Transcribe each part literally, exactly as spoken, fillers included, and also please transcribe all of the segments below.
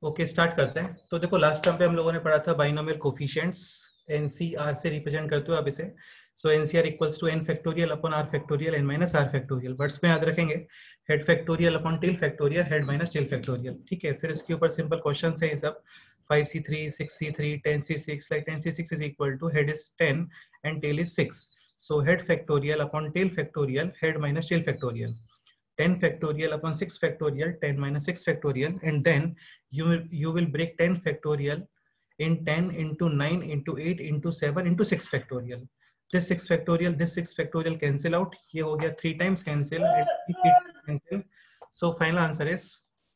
Okay start करते हैं। तो देखो लास्ट टाइम पे हम लोगों ने पढ़ा था बाइनोमियल कोफिशिएंट्स, एनसीआर से रिप्रेजेंट करते हो आप इसे। So n C r equals to n factorial upon r factorial n minus r factorial. Words में याद रखेंगे head factorial upon tail factorial, head minus tail factorial. ठीक है, फिर इसके ऊपर सिंपल क्वेश्चन है ये सब। Five C three, six C three, ten C six, like ten C six is equal to head is ten and tail is six. So head factorial upon tail factorial, head minus tail factorial. ten factorial upon six factorial, ten minus six factorial, and then you will you will break ten factorial in ten into nine into eight into seven into six factorial. This six factorial, this six factorial cancel out. ये हो गया three times cancel and three times cancel. So final answer is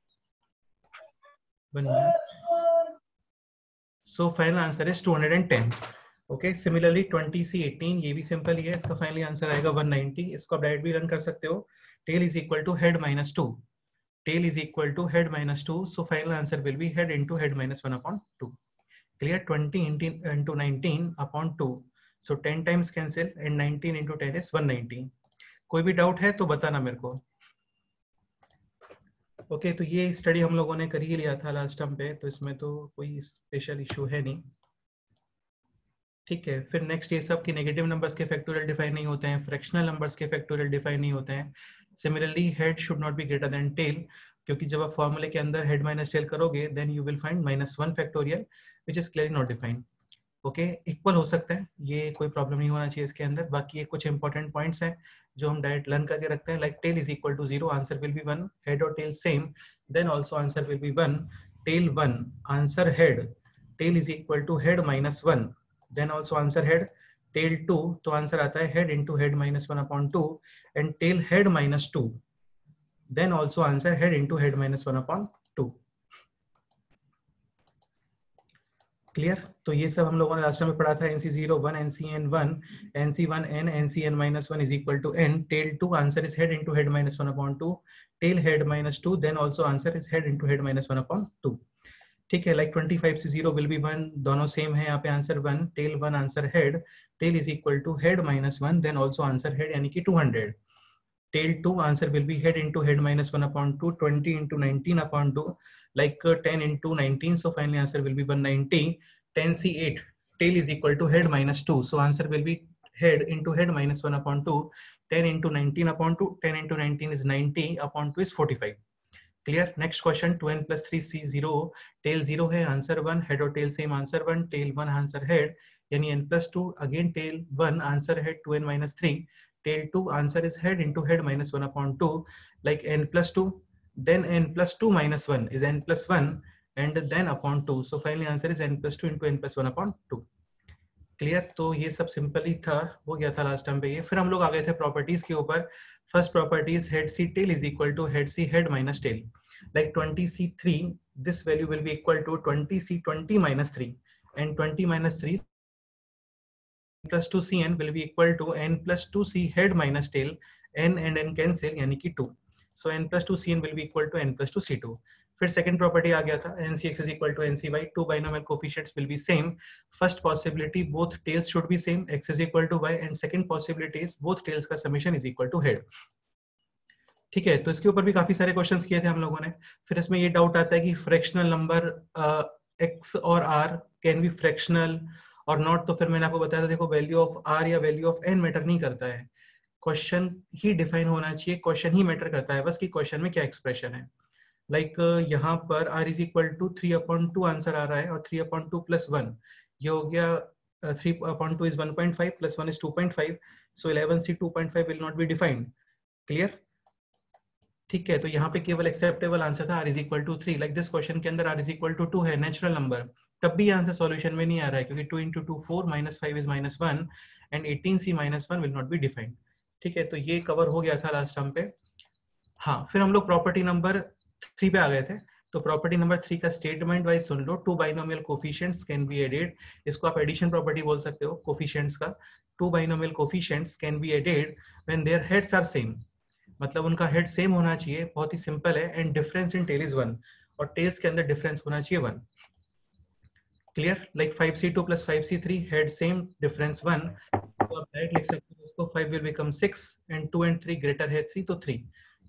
one minute. So final answer is two hundred ten. Okay, similarly twenty C eighteen, ये भी simple ही है, इसका finally answer आएगा one ninety. इसको आप डायरेक्ट भी run कर सकते हो। Tail is equal to head minus two, tail is equal to head minus two, so final answer will be head into head minus one upon two. Clear, twenty into nineteen upon two, so ten times cancel and nineteen into ten is one ninety. कोई भी doubt है तो बताना मेरे को। Okay okay, तो ये study हम लोगों ने कर ही लिया था लास्ट टाइम पे, तो इसमें तो कोई स्पेशल इशू है नहीं। ठीक है, फिर नेक्स्ट ये सब कि नेगेटिव नंबर्स के फैक्टोरियल डिफाइन नहीं होते हैं, फ्रैक्शनल नंबर्स के फैक्टोरियल डिफाइन नहीं होते हैं। Similarly head should not be greater than tail, क्योंकि जब आप फॉर्मूले के अंदर हेड माइनस टेल करोगे then you will find minus one factorial which is clearly not defined. Okay, equal हो सकता है, ये कोई प्रॉब्लम नहीं होना चाहिए इसके अंदर। बाकी ये कुछ इंपॉर्टेंट पॉइंट्स हैं जो हम डायरेक्ट लर्न करके रखते हैं, like tail is equal to zero, answer will be one. Head और tail same, then also answer will be one. Tail one, answer head, tail is equal to head minus one, then also answer head. Tail two, तो answer आता है head into head minus one upon two, and tail head minus two, then also answer head into head minus one upon two. Clear, तो ये सब हम लोगों ने last में पढ़ा था। N C zero one, n C n one, n C one n, n C n minus one is equal to n. Tail two, answer is head into head minus one upon two, tail head minus two, then also answer is head into head minus one upon two. ठीक है, like twenty five से zero will be one, दोनों same है यहाँ पे, answer one. Tail one, answer head, tail is equal to head minus one, then also answer head यानी कि two hundred. Tail two, answer will be head into head minus one upon two, twenty into nineteen upon two, like uh, ten into nineteen, so finally answer will be one ninety. ten C eight, tail is equal to head minus two, so answer will be head into head minus one upon two. ten into nineteen upon two, ten into nineteen is ninety, upon two is forty-five. Clear, next question, two n plus three C zero, tail zero है, answer one, head और tail same, answer one, tail one, answer head, यानी n plus two, again tail one, answer head two n minus three, tail two, answer is head into head minus one upon two, like n plus two, then n plus two minus one is n plus one, and then upon two, so finally answer is n plus two into n plus one upon two. Clear, तो ये सब simple ही था, हो गया था last time पे ये। फिर हम लोग आ गए थे प्रॉपर्टीज के ऊपर। First properties, head C tail is equal to head C head minus tail, like twenty C three, this value will be equal to twenty C twenty minus three, and twenty minus three plus two C n will be equal to n plus two C head minus tail, n and n cancel यानी कि two, so n plus two C n will be equal to n plus two C two. फिर second property आ गया था, N C X is equal to N C Y, two binomial coefficients will be same. First possibility, both tails should be same, x is equal to y, and second possibility is both tails का summation is equal to head. ठीक है, तो इसके ऊपर भी काफी सारे questions किए थे हम लोगों ने। फिर इसमें ये डाउट आता है कि फ्रैक्शनल नंबर x और r कैन बी फ्रैक्शनल और नॉट, तो फिर मैंने आपको बताया था, देखो वैल्यू ऑफ r या वैल्यू ऑफ n मैटर नहीं करता है, क्वेश्चन ही डिफाइन होना चाहिए, क्वेश्चन ही मैटर करता है बस कि क्वेश्चन में क्या एक्सप्रेशन है। लाइक like, यहाँ पर r is equal to three upon two answer आ रहा है, और three upon two plus one, ये हो गया three upon two is one point five plus one is two point five, so eleven C two point five will not be defined. Clear, ठीक है, तो यहाँ पे केवल एक्सेप्टेबल आंसर था r is equal to three. Like this question के अंदर r is equal to to है, नेचुरल नंबर, तब भी आंसर सॉल्यूशन में नहीं आ रहा है, क्योंकि two into two four, minus five is minus one, and eighteen C minus one will not be defined. ठीक है, तो ये कवर हो गया था लास्ट टाइम पे। हाँ, फिर हम लोग प्रॉपर्टी नंबर थ्री पे आ गए थे। तो प्रॉपर्टी नंबर थ्री का स्टेटमेंट वाइज सुन लो, two binomial coefficients can be added, इसको आप एडिशन प्रॉपर्टी बोल सकते हो कोफिशिएंट्स का। Two binomial coefficients can be added when their heads are same, मतलब उनका हेड सेम होना चाहिए, बहुत ही सिंपल है, and difference in tail is one, और टेल्स के अंदर डिफरेंस होना चाहिए one. Clear, like five C two plus five C three, head same, difference one, तो आप डायरेक्ट लिख सकते हो इसको, five will become six, and two and three greater है थ्री, तो थ्री।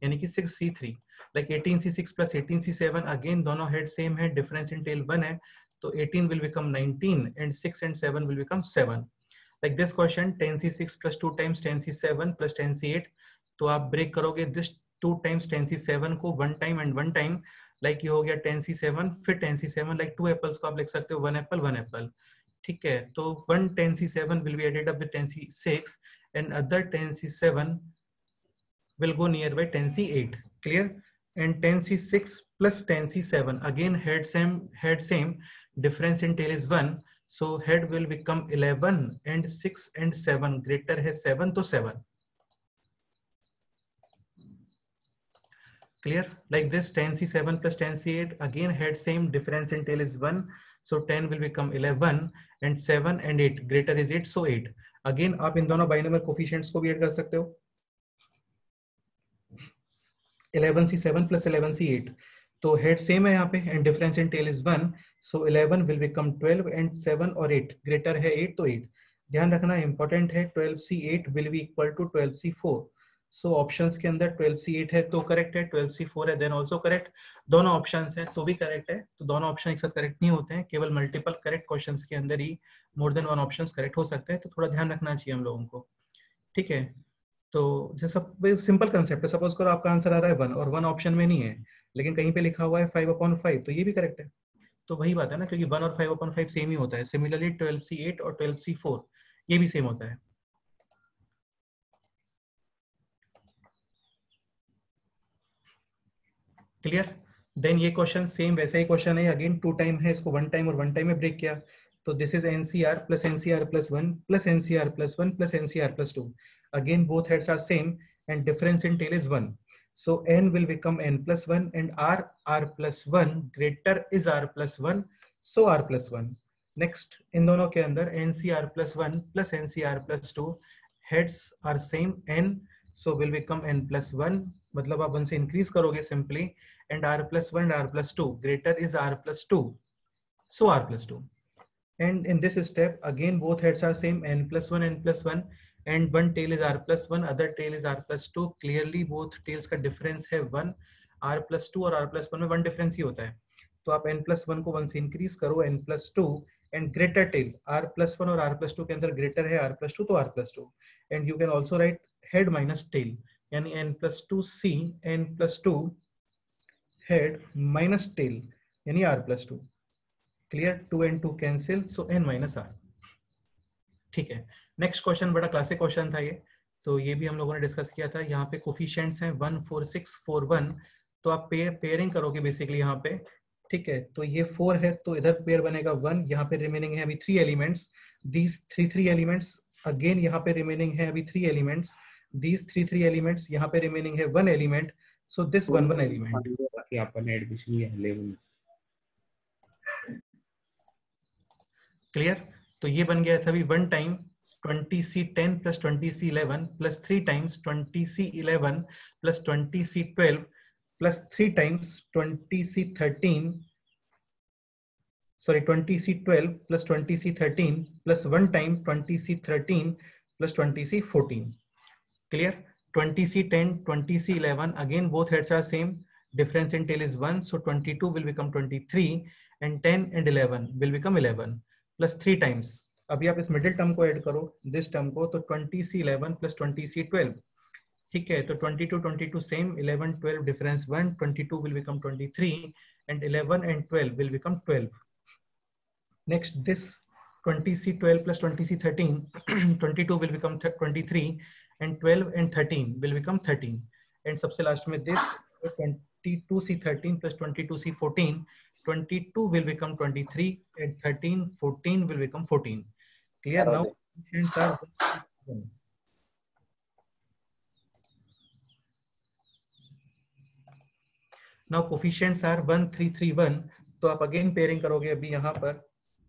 यानी कि six C three, like eighteen C six plus eighteen C seven, again दोनों हेड सेम है, डिफरेंस इन टेल वन है, तो eighteen will become nineteen and six and seven will become seven. Like this question, ten C six plus two times ten C seven plus ten C eight, तो आप break करोगे this two times ten C seven को one time and one time, like ये हो गया ten C seven, फिर ten C seven, like two apples को आप लिख सकते हो वन एप्पल वन एप्पल. ठीक है, तो one ten C seven will be added up with ten C six and other ten C seven will go nearby ten C eight. Clear? And ten C six plus ten C seven, again head same, head same, difference in tail is one. So head will become eleven and six and seven, greater है seven तो seven. Clear? Like this, ten C seven plus ten C eight, again head same, difference in tail is one. So ten will become eleven and seven and eight, greater is eight, so eight. Again आप इन दोनों binomial coefficients को भी add कर सकते हो. Eleven C seven plus eleven C eight, तो head same है यहाँ पे and difference in tail is one, so eleven will become twelve and seven और एट, ग्रेटर है एट तो एट. ध्यान रखना इंपॉर्टेंट है, twelve C eight will be equal to twelve C four. So options के अंदर ट्वेल्व सी एट है तो करेक्ट है, ट्वेल्व सी फोर है देन आल्सो करेक्ट. दोनों ऑप्शंस है तो भी करेक्ट है. तो दोनों ऑप्शन एक साथ करेक्ट नहीं होते हैं, केवल मल्टीपल करेक्ट क्वेश्चंस के अंदर ही more than one options correct हो सकते हैं, तो थोड़ा ध्यान रखना चाहिए हम लोगों को. ठीक है, तो जैसे सिंपल कंसेप्ट है, सपोज करो आपका आंसर आ रहा है वन और वन ऑप्शन में नहीं है, लेकिन कहीं पे लिखा हुआ है फाइव अपॉन फाइव, तो ये भी करेक्ट है. तो वही बात है ना, क्योंकि वन और फाइव अपॉन फाइव सेम ही होता है. सिमिलरली ट्वेल्व सी एट और ट्वेल्व सी फोर ये भी सेम होता है. क्लियर? देन ये क्वेश्चन सेम वैसा ही क्वेश्चन है, अगेन टू टाइम है, इसको वन टाइम और वन टाइम में ब्रेक किया, तो this is nCr plus nCr plus one plus nCr plus one plus nCr plus two. Again both heads are same and difference in tail is one. So n will become n plus one and r r plus one, greater is r plus one, so r plus one. Next, इन दोनों के अंदर ncr plus one plus ncr plus two, heads are same, n, so will become n plus one, मतलब आप one से increase करोगे simply, and r plus one and r plus two, greater is r plus two, so r plus two. And in this step, again both heads are same, n plus one, n plus one, and one tail is r plus one, other tail is r plus two. Clearly both tails का difference है one. r plus two और r plus one में one difference ही होता है, तो आप n plus one को one से increase करो, n plus two, and greater tail r plus one और r plus two के अंदर greater है r plus two, तो r plus two. And you can also write head minus tail, यानी n plus two c, n plus two head minus tail, यानी r plus two. Clear? two and two cancel, so n minus r. ठीक है, next question बड़ा classic question था ये, तो ये भी हम लोगों ने डिस्कस किया था. यहाँ पे कोफिशिएंट्स हैं one four six four one, तो आप पेयर पेयरिंग करोगे बेसिकली यहाँ पे. ठीक है, तो ये फोर है तो इधर पेयर बनेगा वन, यहाँ पे रिमेनिंग है अभी three elements, these three three elements, again यहाँ पे रिमेनिंग है अभी three elements, these three three elements, यहाँ पे रिमेनिंग है one element, so this one one element. Clear? तो ये बन गया था अभी one time twenty C ten plus twenty C eleven plus three times twenty C eleven plus twenty C twelve plus three times twenty C thirteen, sorry twenty C twelve plus twenty C thirteen plus one time twenty C thirteen plus twenty C fourteen. Clear? Twenty C ten, twenty C eleven, again both heads are same, difference in tail is one, so twenty-two will become twenty-three and ten and eleven will become eleven plus three times. अभी आप इस middle term को add करो, this term को, तो twenty C eleven plus twenty C twelve. ठीक है, तो twenty two twenty two same, eleven twelve difference one, twenty two will become twenty-three and eleven and twelve will become twelve. Next, this twenty C twelve plus twenty C thirteen, twenty-two will become twenty-three and twelve and thirteen will become thirteen. And सबसे last में this twenty-two C thirteen plus twenty-two C fourteen, twenty-two will become twenty-three and thirteen, fourteen will become fourteen. Clear? Now coefficients are one. Now coefficients are one three three one, तो आप again pairing करोगे अभी यहाँ पर.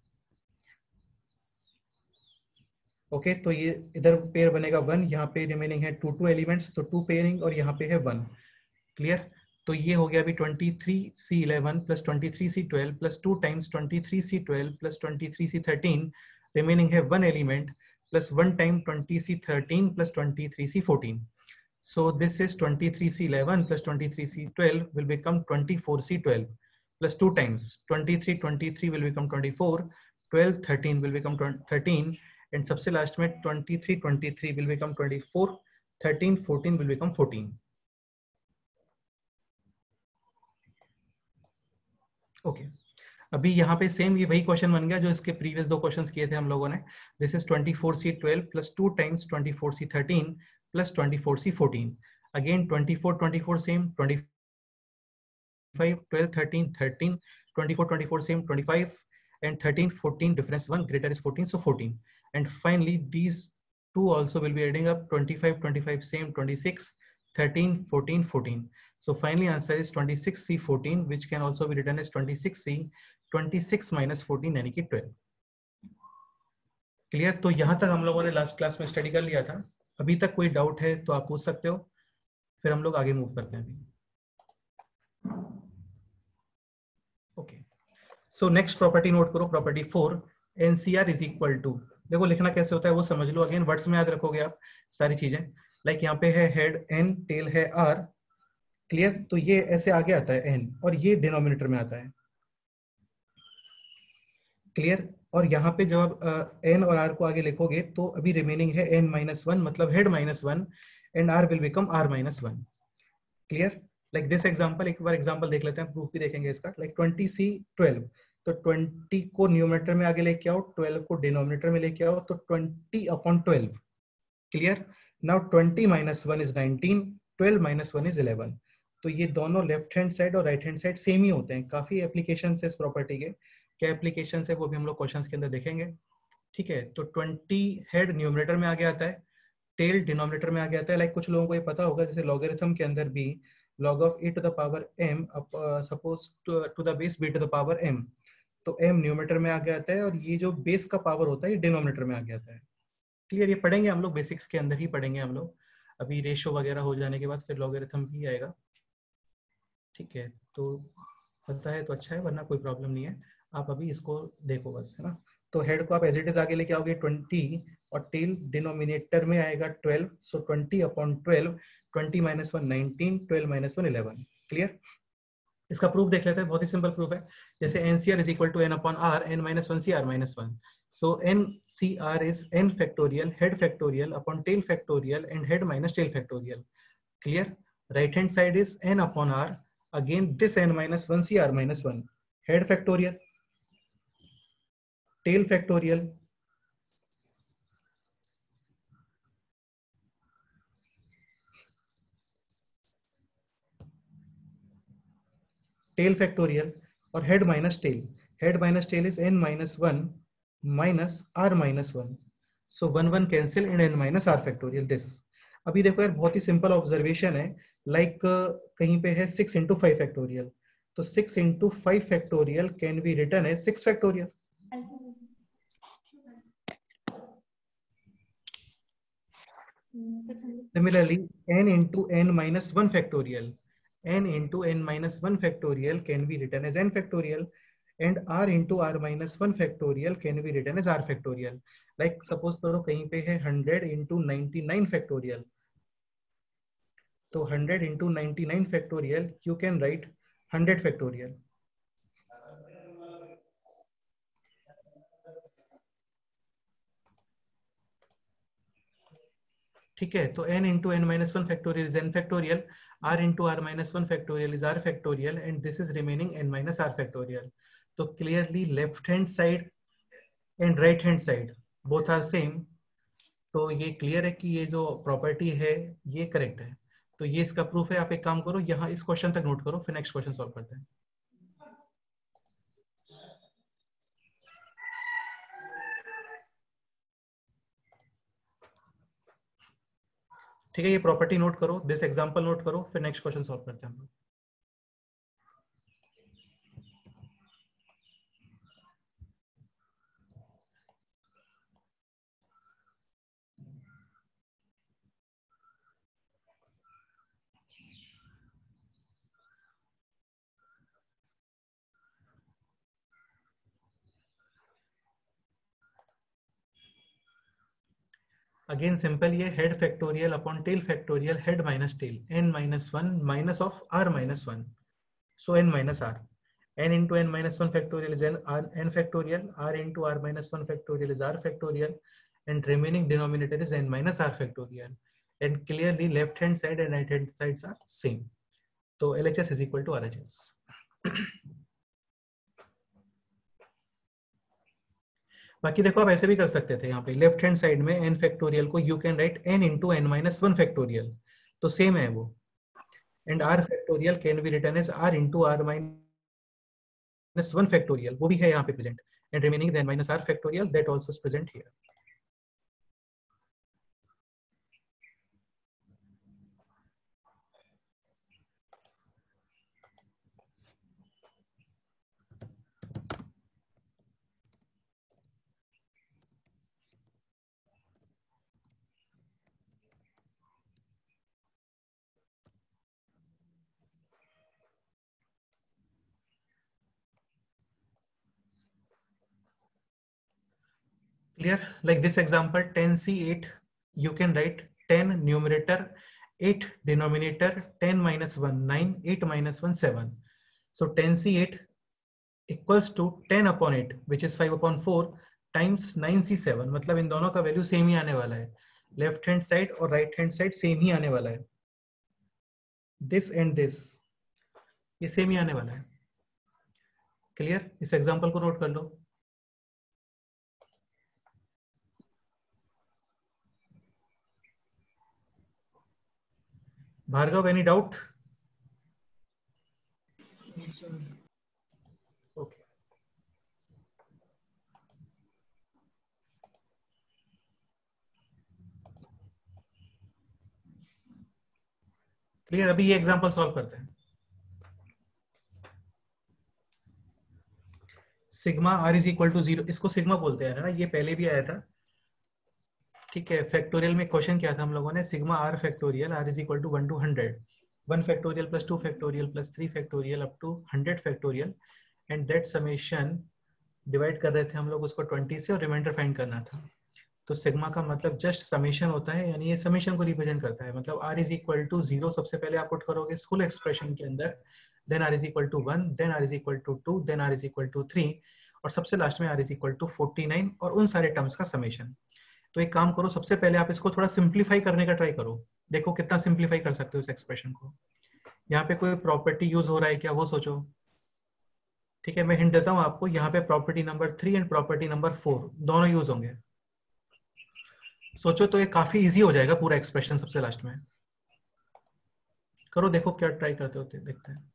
Okay okay, तो ये इधर pair बनेगा वन, यहाँ पे रिमेनिंग है टू टू एलिमेंट्स, तो टू पेयरिंग और यहाँ पे है वन. क्लियर? तो ये हो गया अभी twenty three C eleven plus twenty three C twelve plus two times twenty three C twelve plus twenty three C thirteen, remaining है one element, plus one time twenty C thirteen plus twenty three C fourteen. So this is twenty-three C eleven plus twenty-three C twelve will become twenty-four C twelve plus two times twenty-three twenty-three will become twenty-four, twelve thirteen will become thirteen, and सबसे last में twenty-three twenty-three will become twenty-four, thirteen fourteen will become fourteen. Okay okay. अभी यहाँ पे same ये वही question बन गया जो इसके प्रीवियस दो क्वेश्चंस किए थे हम लोगों ने. This is twenty-four C twelve plus two times twenty-four C thirteen plus twenty-four C fourteen. Again twenty-four twenty-four same, twenty-five twelve thirteen thirteen, twenty-four twenty-four same, twenty-five, and thirteen fourteen difference one greater is fourteen, so fourteen. And finally these two also will be adding up, twenty-five twenty-five same, twenty-six, thirteen fourteen fourteen. So finally answer is twenty-six C fourteen, which can also be written as twenty-six C twenty-six minus fourteen यानी कि twelve. Clear? तो यहां तक हम लोगों ने last class में study कर लिया था. अभी तक कोई डाउट है तो आप पूछ सकते हो, फिर हम लोग आगे मूव करते हैं. अभी okay, so next property note करो, property four. NCr is equal to, देखो लिखना कैसे होता है वो समझ लो. अगेन वर्ड्स में याद रखोगे आप सारी चीजें. लाइक like यहाँ पे है हेड एन, टेल है आर. क्लियर? तो ये ऐसे आगे आता है एन और ये डिनोमिनेटर में आता है. क्लियर? और यहाँ पे जब आप एन और आर को आगे लिखोगे तो अभी रिमेनिंग है एन माइनस वन, मतलब head minus one, and r will become r minus one. Clear? Like this example, एक बार एग्जांपल देख लेते हैं, प्रूफ भी देखेंगे इसका. लाइक ट्वेंटी सी ट्वेल्व, तो ट्वेंटी को न्यूमरेटर में आगे लेके आओ, ट्वेल्व को डिनोमिनेटर में लेके आओ, तो twenty upon twelve. Clear? Now twenty minus one is nineteen, twelve minus one is eleven. तो ये दोनों लेफ्ट हैंड साइड और राइट हैंड साइड सेम ही होते हैं. काफी एप्लीकेशन है इस प्रॉपर्टी के. क्या एप्लीकेशन है वो भी हम लोग क्वेश्चंस के अंदर देखेंगे. ठीक है? तो ट्वेंटी हेड न्यूमरेटर में आगे आता है, टेल डिनोमिनेटर में आगे आता है. लाइक कुछ लोगों को ये पता होगा, जैसे लॉगरिथम के अंदर भी log of a to the power m, uh, suppose to, to the base b to the power m, तो m न्यूमरेटर में आगे आता है और ये जो बेस का पावर होता है ये डिनोमिनेटर में आगे आता है. क्लियर? ये पढ़ेंगे हम लोग, बेसिक्स के अंदर ही पढ़ेंगे हम लोग. अभी रेशो वगैरह हो जाने के बाद फिर लॉगरिथम भी आएगा. ठीक है? तो पता है तो अच्छा है, वरना कोई प्रॉब्लम नहीं है. आप अभी इसको देखो बस, है ना. तो हेड को आप एज इट इज आगे लेके आओगे ट्वेंटी, और टेल डिनोमिनेटर में आएगा twelve. So twenty upon twelve, twenty minus one nineteen, twelve minus one eleven. Clear? इसका प्रूफ देख लेते हैं. बहुत ही सिंपल प्रूफ है. जैसे n C r is equal to n upon r, n minus one C r minus one. So n C r is n factorial head factorial upon tail factorial and head minus tail factorial. Clear? Right hand side is n upon are, again this n minus one c r minus one, head factorial, tail factorial, tail factorial, और head minus tail. Head minus tail is n minus one minus r minus one. So one one cancel and n minus r factorial this. अभी देखो यार, बहुत ही सिंपल observation है. Like like, uh, कहीं पे है सिक्स इंटू फाइव फैक्टोरियल, तो six into five factorial can be written as six factorial. Similarly, n into n minus one factorial, n into n minus one factorial can be written as n factorial, and r into r minus one factorial can be written as r factorial. Like suppose करो कहीं पे है hundred into ninety-nine factorial, तो hundred into ninety-nine factorial you can write hundred factorial. ठीक है? तो n into n minus one factorial is n factorial, r into r minus one factorial is r factorial, and this is remaining n minus r factorial. तो clearly left hand side and right hand side both are same. तो ये clear है कि ये जो property है ये correct है. तो ये इसका प्रूफ है. आप एक काम करो, यहाँ इस क्वेश्चन तक नोट करो, फिर नेक्स्ट क्वेश्चन सॉल्व करते हैं. ठीक है? ये प्रॉपर्टी नोट करो, दिस एग्जांपल नोट करो, फिर नेक्स्ट क्वेश्चन सॉल्व करते हैं हम लोग. अगेन सिंपल, ये head factorial upon tail factorial, head minus tail, n minus one minus of r minus one, so n minus r, n into n minus one factorial is n, r, n factorial, r into r minus one factorial is r factorial, and remaining denominator is n minus r factorial, and clearly left hand side and right hand sides are same, so L H S is equal to R H S. बाकी देखो आप ऐसे भी कर सकते थे, यहाँ पे लेफ्ट हैंड साइड में n फैक्टोरियल को you can write n into n minus one factorial, तो सेम है वो, and r factorial can be written as r into r minus one factorial, वो भी है यहाँ पे present, and remaining is n minus r factorial, that also is present here. Clear? Like this example, ten C eight, you can write ten numerator, eight denominator, ten minus one, nine, eight minus one, seven. So ten C eight equals to ten upon eight, which is five upon four, times nine C seven. मतलब इन दोनों का value same ही आने वाला है, left hand side और right hand side same ही आने वाला है, दिस एंड दिस ये सेम ही आने वाला है. क्लियर? इस एग्जांपल को नोट कर लो. Bhargav, any doubt? Yes, okay. Clear? अभी ये एग्जांपल सॉल्व करते हैं. Sigma r is equal to zero, इसको सिग्मा बोलते हैं ना, ये पहले भी आया था. ठीक है, फैक्टोरियल में क्वेश्चन किया था हम लोगों ने, sigma r factorial, r is equal to one to hundred, one factorial plus two factorial plus three factorial up to hundred factorial, and that summation divide कर रहे थे हम लोग उसको ट्वेंटी से और रिमाइंडर फाइंड करना था. तो सिग्मा का मतलब जस्ट समेशन होता है, यानी ये समेशन को रिप्रेजेंट करता है. मतलब r is equal to zero सबसे पहले आप पुट करोगे फुल एक्सप्रेशन के अंदर, then r is equal to one, then r is equal to two, then r is equal to three, और सबसे लास्ट में r is equal to forty nine, और उन सारे टर्म्स का समेशन. तो एक काम करो, सबसे पहले आप इसको थोड़ा सिंप्लीफाई करने का ट्राई करो, देखो कितना सिंप्लीफाई कर सकते हो इस एक्सप्रेशन को. यहाँ पे कोई प्रॉपर्टी यूज हो रहा है क्या, वो सोचो. ठीक है, मैं हिंट देता हूँ आपको, यहाँ पे property number three and property number four दोनों यूज होंगे. सोचो तो ये काफी इजी हो जाएगा पूरा एक्सप्रेशन. सबसे लास्ट में करो, देखो क्या ट्राई करते होते, देखते हैं.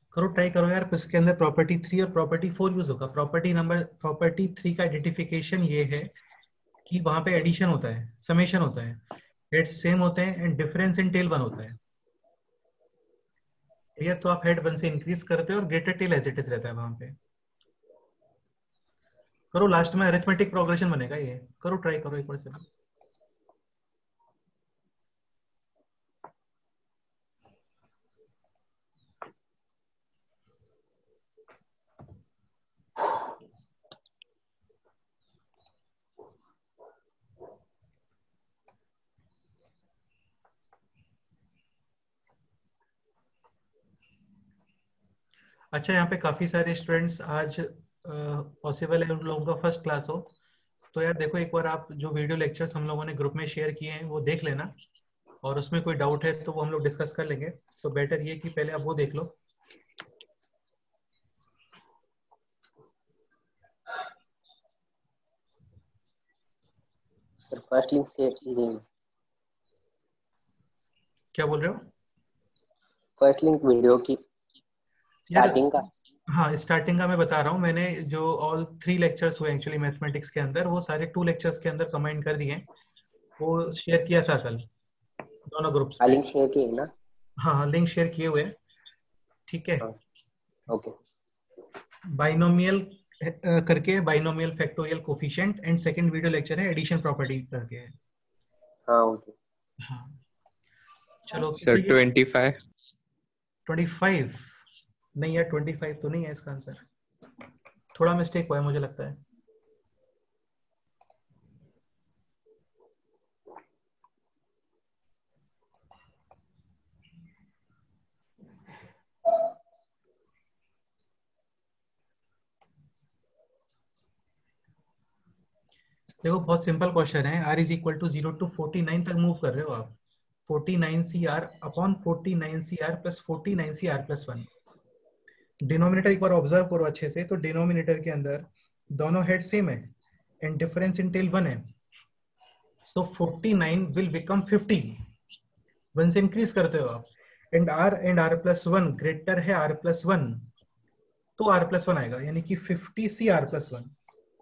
करो, ट्राई करो यार। इसके अंदर प्रॉपर्टी थ्री और प्रॉपर्टी फोर यूज होगा। प्रॉपर्टी नंबर प्रॉपर्टी थ्री का आइडेंटिफिकेशन ये है कि वहां पे एडिशन होता है, समेशन होता है, हेड्स सेम होते हैं and difference in tail one होता है। क्लियर? तो आप हेड वन से इंक्रीज करते हो और greater tail as it is रहता है वहां पे। करो, लास्ट में अरिथमेटिक प्रोग्रेशन बनेगा ये। करो, ट्राई करो एक बार से। अच्छा, यहाँ पे काफी सारे स्टूडेंट्स आज पॉसिबल है उन लोगों का फर्स्ट क्लास हो, तो यार देखो, एक बार आप जो वीडियो लेक्चर्स हम लोगों ने ग्रुप में शेयर किए हैं वो देख लेना, और उसमें कोई डाउट है तो वो हम लोग डिस्कस कर लेंगे। तो बेटर ये कि पहले आप वो देख लो। फर्स्ट लिंक शेयर कीजिए। क्या बोल रहे हो? फर्स्ट लिंक वीडियो की यार स्टार्टिंग का। हाँ, स्टार्टिंग का मैं बता रहा हूँ। मैंने जो ऑल थ्री लेक्चर्स हुए एक्चुअली मैथमेटिक्स के अंदर, वो सारे टू लेक्चर्स के अंदर कंबाइन कर दिए हैं। वो शेयर किया था कल दोनों ग्रुप्स पे। लिंक शेयर किए ना। हाँ हाँ, लिंक शेयर किए हुए हैं। ठीक है। हाँ ओके। बाइनोमियल करके, binomial factorial coefficient, and second video lecture है एडिशन प्रॉपर्टी करके है। हाँ ओके। हाँ, चलो। सर तो ये ट्वेंटी फाइव। ट्वेंटी फाइव नहीं यार, ट्वेंटी फाइव तो नहीं है इसका आंसर। थोड़ा मिस्टेक हुआ है मुझे लगता है। देखो, बहुत सिंपल क्वेश्चन है। r is equal to zero to forty nine तक मूव कर रहे हो आप। Forty nine C r upon forty nine C r plus forty nine C r plus one. Denominator एक बार ऑब्जर्व करो अच्छे से। तो डिनोमिनेटर के अंदर दोनों हेड सेम है and difference in tail one है। So forty nine will become fifty. One से इंक्रीज करते हो आप, and r and r plus one greater है r प्लस वन, तो r प्लस वन आएगा, यानी कि fifty C r plus one.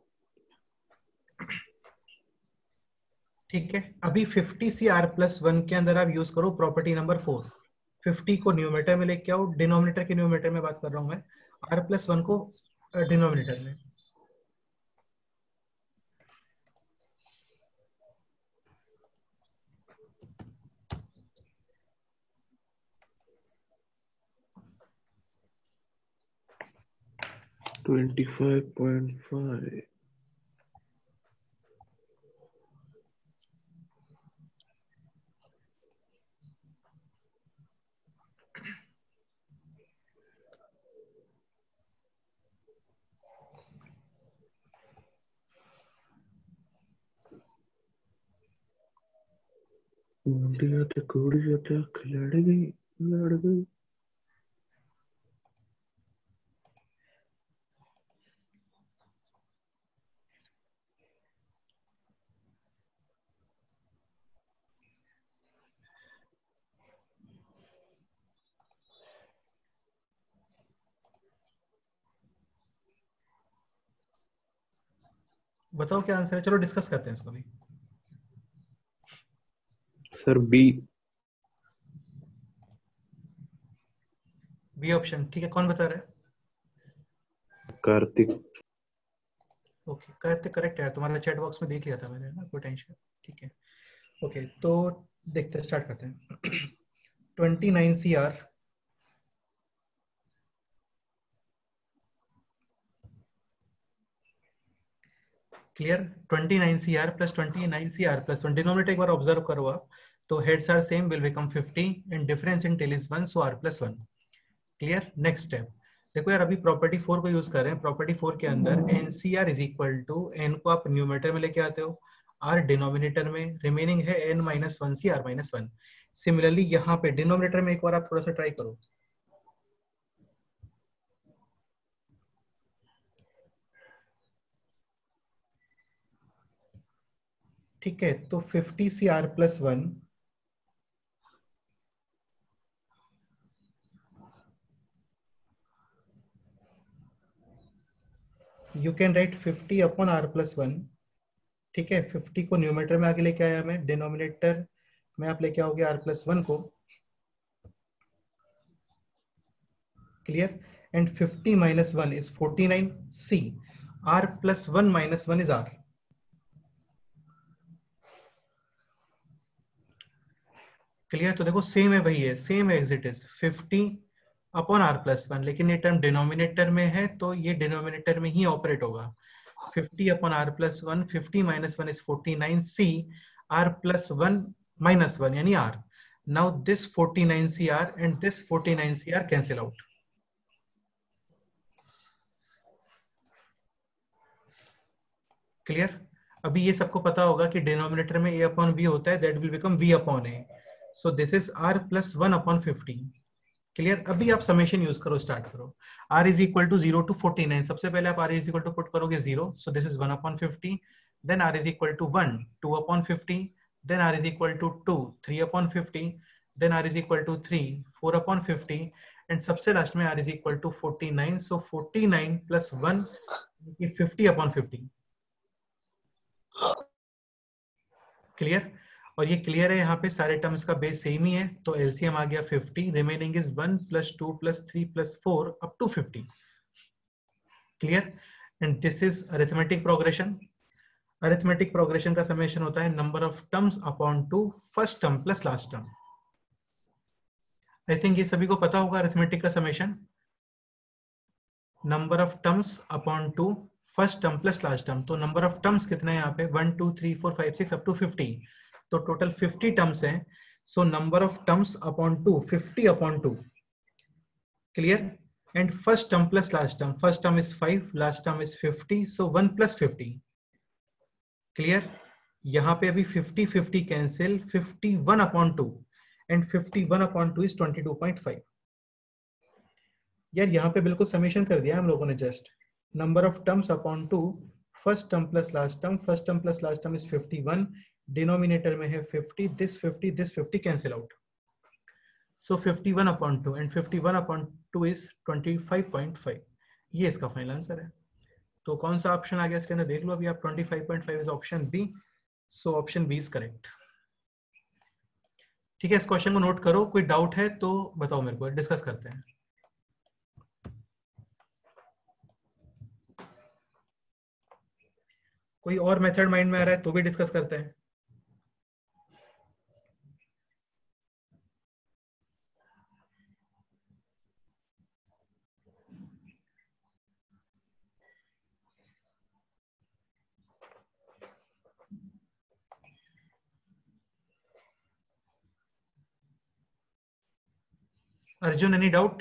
ठीक है। अभी fifty C r plus one के अंदर आप यूज करो प्रॉपर्टी नंबर फोर। फिफ्टी को न्यूमेटर में लेके आओ, डिनोमिनेटर के न्यूमेटर में बात कर रहा हूं मैं, आर प्लस वन को डिनोमिनेटर में। Twenty five point five. कुड़िया तो कुड़िया तो लड़ गई, लड़ गई। बताओ क्या आंसर है। चलो डिस्कस करते हैं इसको भी। Sir B. बी ऑप्शन ठीक है। कौन बता रहा है? कार्तिक। ओके, करते करेक्ट है। तुम्हारा चैट बॉक्स में देख लिया था मैंने ना, कोई टेंशन। ठीक है। ओके, तो देखते स्टार्ट करते हैं। Twenty nine C r clear. Twenty nine C r plus twenty nine C r plus one. Denominator एक बार ऑब्जर्व करो आप। तो heads are same, will become fifty and difference in tail is one, so r plus one. Clear. Next step देखो यार, अभी property four को use कर रहे हैं। प्रॉपर्टी फोर के अंदर nCr is equal to, n को आप न्यूमेटर में लेके आते हो, आर डिनोमिनेटर में, रिमेनिंग है n minus one C r minus one. Similarly यहाँ पे डिनोमिनेटर में एक बार आप थोड़ा सा ट्राई करो। ठीक है। तो fifty C r plus one you can write fifty upon r plus one, ठीक है। फिफ्टी को न्यूमरेटर में आगे लेके आया मैं, डिनोमिनेटर में आप लेके आओगे आर प्लस वन को, clear. And fifty minus one is forty nine, C r plus one minus one is r, clear. तो देखो सेम है, वही है, सेम है as it is, fifty upon r plus one, लेकिन ये टर्म डिनोमिनेटर में है तो ये डिनोमिनेटर में ही ऑपरेट होगा। Fifty upon r plus one, fifty minus one is forty nine, C r plus one minus one यानी r. Now this forty nine C r and this forty nine C r cancel out, clear. अभी ये सबको पता होगा कि denominator में a upon b होता है, that will become v upon a, so this is r plus one upon fifty, clear. अभी आप समेशन यूज करो, स्टार्ट करो। r is equal to zero to forty nine, सबसे पहले आप r is equal to put करोगे zero, so this is one upon fifty, then r is equal to one, two upon fifty, then r is equal to two, three upon fifty, then r is equal to three, four upon fifty, and सबसे last में r is equal to forty nine, so forty nine plus one fifty upon fifty, clear. और ये clear है, यहाँ पे सारे terms का base same ही है, तो एलसीएम आ गया fifty, remaining is one plus two plus three plus four up to fifty, clear. And this is arithmetic progression. Arithmetic progression का समेशन होता है number of terms upon two first term plus last term. I think ये सभी को पता होगा arithmetic का summation, number of terms upon two first term plus last term. तो नंबर ऑफ टर्म्स कितने हैं यहाँ पे, one two three four five six up to fifty, तो टोटल फिफ्टी टर्म्स हैं। So number of terms upon two, fifty upon two, clear. And first term plus last term, first term is five, last term is fifty, so one plus fifty, clear. यहाँ पे अभी fifty fifty cancel, fifty one upon two, and fifty one upon two is twenty two point five. यार यहाँ पे बिल्कुल summation कर दिया हम लोगों ने, just number of terms upon two, first term plus last term, first term plus last term is fifty one, denominator में है fifty, this fifty, this fifty cancel out, so fifty one upon two and fifty one upon two is twenty five point five, ये इसका final answer है। तो कौन सा option आ गया इसके अंदर देख लो अभी आप, twenty five point five is option B, so option B is correct, ठीक है। इस क्वेश्चन को नोट करो, कोई डाउट है तो बताओ मेरे को, डिस्कस करते हैं। कोई और मेथड माइंड में आ रहा है तो भी डिस्कस करते हैं। Arjun, any doubt?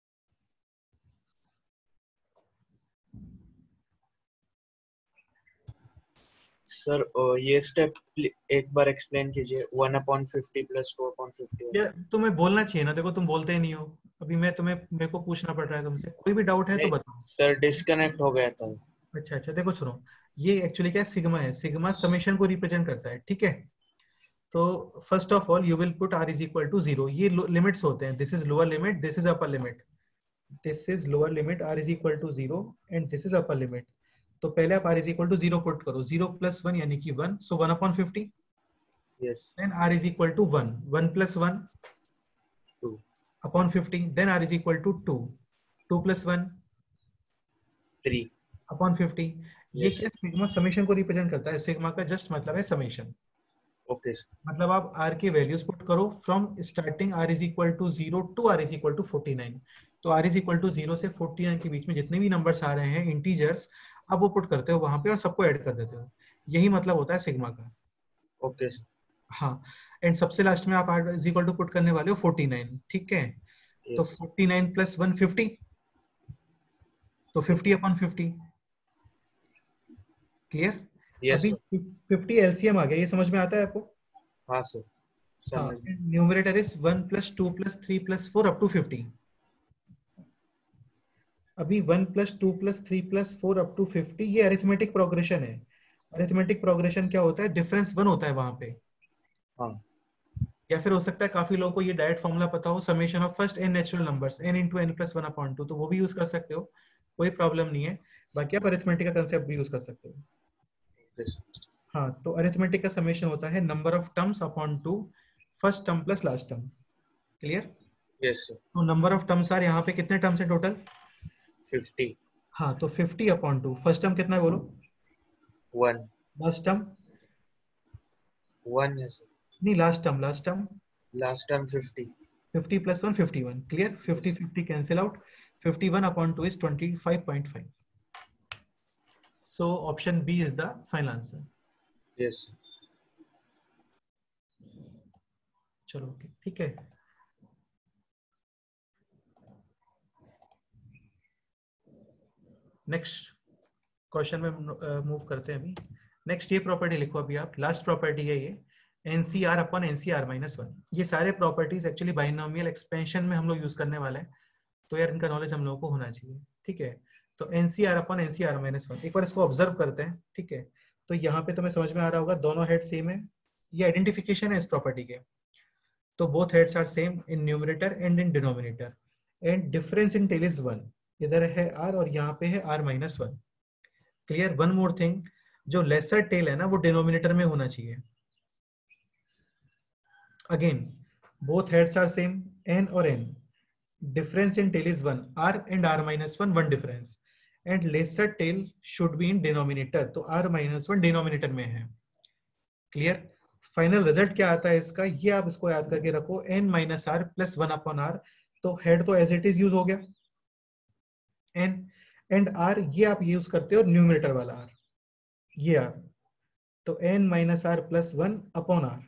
सर ये स्टेप एक बार एक्सप्लेन कीजिए, one upon fifty plus two upon fifty. या तुम्हें बोलना चाहिए ना, देखो तुम बोलते ही नहीं हो, अभी मैं तुम्हें मेरे को पूछना पड़ रहा है तुमसे, कोई भी डाउट है तो बताओ। सर डिस्कनेक्ट हो गया था। अच्छा अच्छा, देखो सुनो, ये एक्चुअली क्या है, सिग्मा है, सिग्मा समेशन को रिप्रेजेंट करता है, ठीक है। तो first of all you will put r is equal to zero, ये लिमिट्स होते हैं, this is lower limit, this is upper limit, this is lower limit, r is equal to zero and this is upper limit. तो पहले आप r is equal to zero put करो, zero plus one यानी कि one, so one upon fifty, yes, then r is equal to one, one plus one two upon fifty, then r is equal to two, two plus one three upon fifty. ये क्या sigma summation को represent करता है, sigma का just मतलब है summation. Okay, मतलब आप r के वैल्यूज पुट करो from starting r is equal to zero to r is equal to forty nine. तो r is equal to zero से फोर्टी नाइन के बीच में जितने भी नंबर्स आ रहे हैं इंटीजर्स, अब वो पुट करते हो वहां पे और सबको ऐड कर देते हो, यही मतलब होता है सिग्मा का। ओके, हाँ, एंड सबसे लास्ट में आप r is equal to put करने वाले हो फोर्टी नाइन, ठीक है। तो forty nine plus one fifty, तो fifty upon fifty, clear. Yes अभी फिफ्टी एलसीएम आ गया, ये समझ में आता है आपको? हाँ सर, समझ गया। Numerator is one plus two plus three plus four up to fifty. अभी one plus two plus three plus four up to fifty, ये अरिथमेटिक प्रोग्रेशन है। अरिथमेटिक प्रोग्रेशन क्या होता है, डिफरेंस वन होता है वहां पे। हाँ, या फिर हो सकता है काफी लोगों को ये डायरेक्ट फॉर्मूला पता हो, summation of first n natural numbers, n into n plus one upon two, तो वो भी यूज कर सकते हो। कोई प्रॉब्लम नहीं है। बाकी आप अरिथमेटिक का कंसेप्ट भी यूज कर सकते हो। Yes. हाँ, तो अरिथमेटिक का समेशन होता है number of terms upon two first term plus last term. Clear? Yes, sir. तो नंबर ऑफ टर्म्स आर, यहाँ पे कितने टर्म्स है टोटल? fifty. हाँ, तो fifty upon two, first term कितना है बोलो? one. Last term one is नहीं, last term, last term last term fifty. Fifty plus one fifty one. Clear? Fifty fifty cancel out, fifty one upon two is twenty five point five. So option B is the final answer. Yes. sir. चलो okay, ठीक है। Next question में move uh, करते हैं अभी। Next ये property लिखो अभी आप, लास्ट प्रॉपर्टी है ये, nCr upon nCr minus one. ये सारे प्रॉपर्टीज एक्चुअली बाइनोमियल एक्सपेंशन में हम लोग यूज करने वाले हैं, तो यार इनका नॉलेज हम लोगों को होना चाहिए। ठीक है, तो nCr upon nCr minus one, एक बार इसको ऑब्जर्व करते हैं। ठीक है, तो यहाँ पे तुम्हें समझ में आ रहा होगा दोनों हेड सेम है, ये आइडेंटिफिकेशन है इस प्रॉपर्टी के। तो both heads are same in numerator and in denominator, and difference in tail is one. इधर है आर और यहाँ पे है r minus one. Clear? One more thing, जो लेसर टेल है ना वो डिनोमिनेटर में होना चाहिए। Again both heads are same, n और n, difference in tail is one, r and r minus one, one difference, and lesser tail should be in denominator, तो r minus one denominator में है। Clear? Final result क्या आता है इसका, ये आप इसको याद करके रखो, n minus r plus one upon r. तो हेड तो एज इट इज यूज हो गया, n एंड r ये आप यूज करते हो न्यूमरेटर वाला r, ये r, तो n minus r plus one upon r,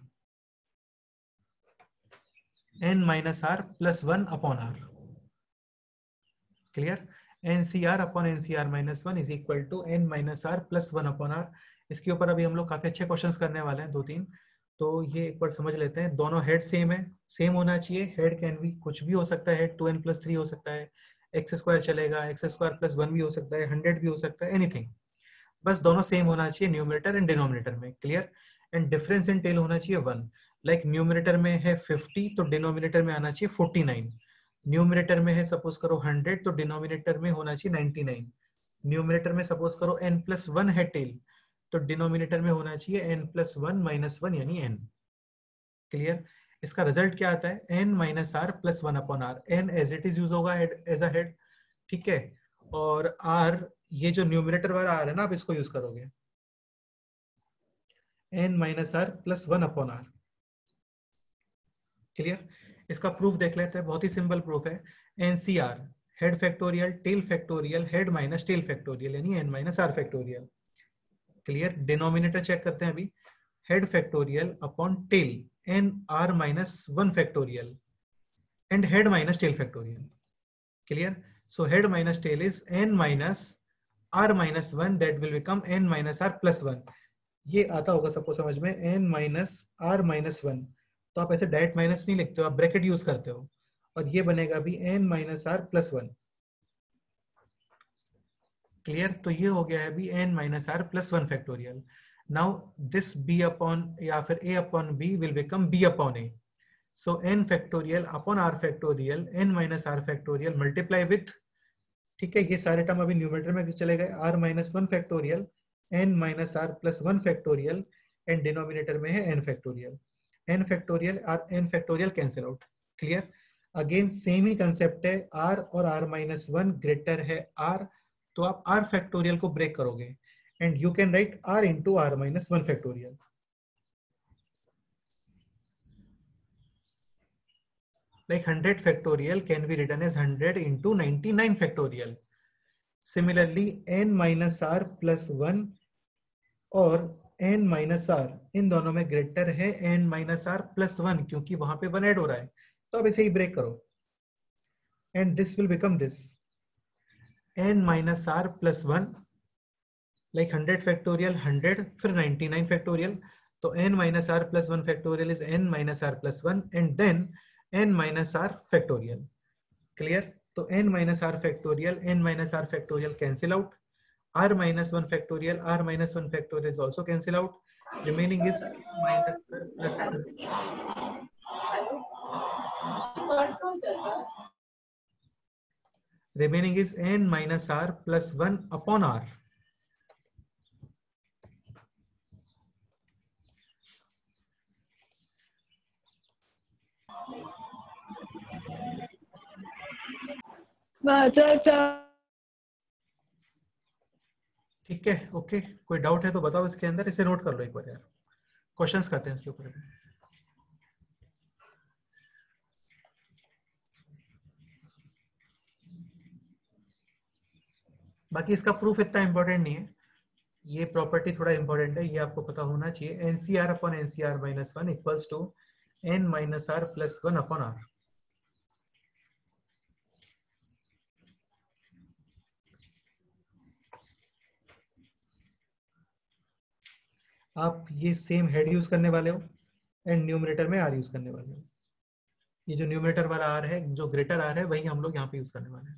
n minus r plus one upon r. Clear? NCr upon nCr minus one is equal to n minus r plus one upon r. इसके ऊपर अभी हम लोग काफी अच्छे questions करने वाले हैं, दो तीन, तो ये एक बार समझ लेते हैं। दोनों हेड सेम है, सेम होना चाहिए। हेड कैन भी कुछ भी हो सकता है, head two n plus three हो सकता है, एक्स स्क्वायर चलेगा, एक्स स्क्वायर प्लस वन भी हो सकता है, हंड्रेड भी हो सकता है, एनीथिंग, बस दोनों सेम होना चाहिए न्यूमरेटर एंड डिनोमिनेटर में। Clear? And difference in tail होना चाहिए वन। लाइक न्यूमरेटर में है फिफ्टी तो डिनोमिनेटर में आना चाहिए फोर्टी नाइन। न्यूमरेटर में है सपोज करो हंड्रेड तो डिनोमिनेटर में होना चाहिए नाइंटी नाइन। न्यूमरेटर में सपोज करो n प्लस वन है टेल, तो डिनोमिनेटर में होना चाहिए n plus one minus one यानी n। क्लियर? इसका रिजल्ट क्या आता है, n minus r plus one upon r. n as it is use होगा एज अ हेड, ठीक है, और r ये जो न्यूमरेटर वाला आर है ना, आप इसको यूज करोगे, n minus r plus one upon r. Clear? इसका प्रूफ देख लेते हैं, बहुत ही सिंपल प्रूफ है। NCr head factorial tail factorial head minus tail factorial यानी n minus r factorial. Clear? Denominator check करते हैं अभी, head factorial upon tail n r minus one factorial and head minus tail factorial. Clear? So head minus tail is n minus r minus one, that will become n minus r plus one. ये आता होगा सबको समझ में, n minus r minus one, तो आप ऐसे direct minus नहीं लिखते हो, आप ब्रैकेट यूज करते हो, और ये बनेगा भी n minus r plus one. Clear? तो ये हो गया है अभी n minus r plus one factorial. Now this b upon या फिर a upon b will become b upon a। So n factorial upon r factorial n minus r factorial multiply with, ठीक है, ये सारे टर्म अभी numerator में चले गए, r minus one factorial n minus r plus one factorial and denominator में है n फैक्टोरियल। n फैक्टोरियल और n factorial cancel out. Clear? Again same ही कंसेप्ट है, r और r माइनस वन ग्रेटर है r, तो आप r फैक्टोरियल को ब्रेक करोगे and you can write r into r minus one factorial. Like hundred factorial can be written as hundred into ninety-nine factorial. Similarly, n minus r plus one और n minus r इन दोनों में greater है n minus r plus one, क्योंकि वहां पे one add हो रहा है, तो अब इसे ही ब्रेक करो and this will become this n minus r plus one, like hundred factorial hundred फिर ninety-nine factorial, तो n minus r plus one factorial is n minus r plus one and then n minus r factorial. Clear? तो n minus r factorial n minus r factorial cancel out, r minus one factorial r minus one factorial is also cancel out, remaining is minus r plus one. Remaining is n minus r plus one upon r. ठीक है, okay. कोई doubt है तो बताओ इसके अंदर. इसे note कर लो एक बार यार. क्वेश्चंस करते हैं इसके ऊपर. बाकी इसका प्रूफ इतना इंपॉर्टेंट नहीं है. ये प्रॉपर्टी थोड़ा इंपॉर्टेंट है, ये आपको पता होना चाहिए. NCr upon nCr minus one equals to n minus r plus one upon r. आप ये सेम हेड यूज करने वाले हो एंड न्यूमरेटर में आर यूज करने वाले हो. ये जो न्यूमरेटर वाला आर है, जो ग्रेटर आर है, वही हम लोग यहाँ पे यूज करने वाले हैं.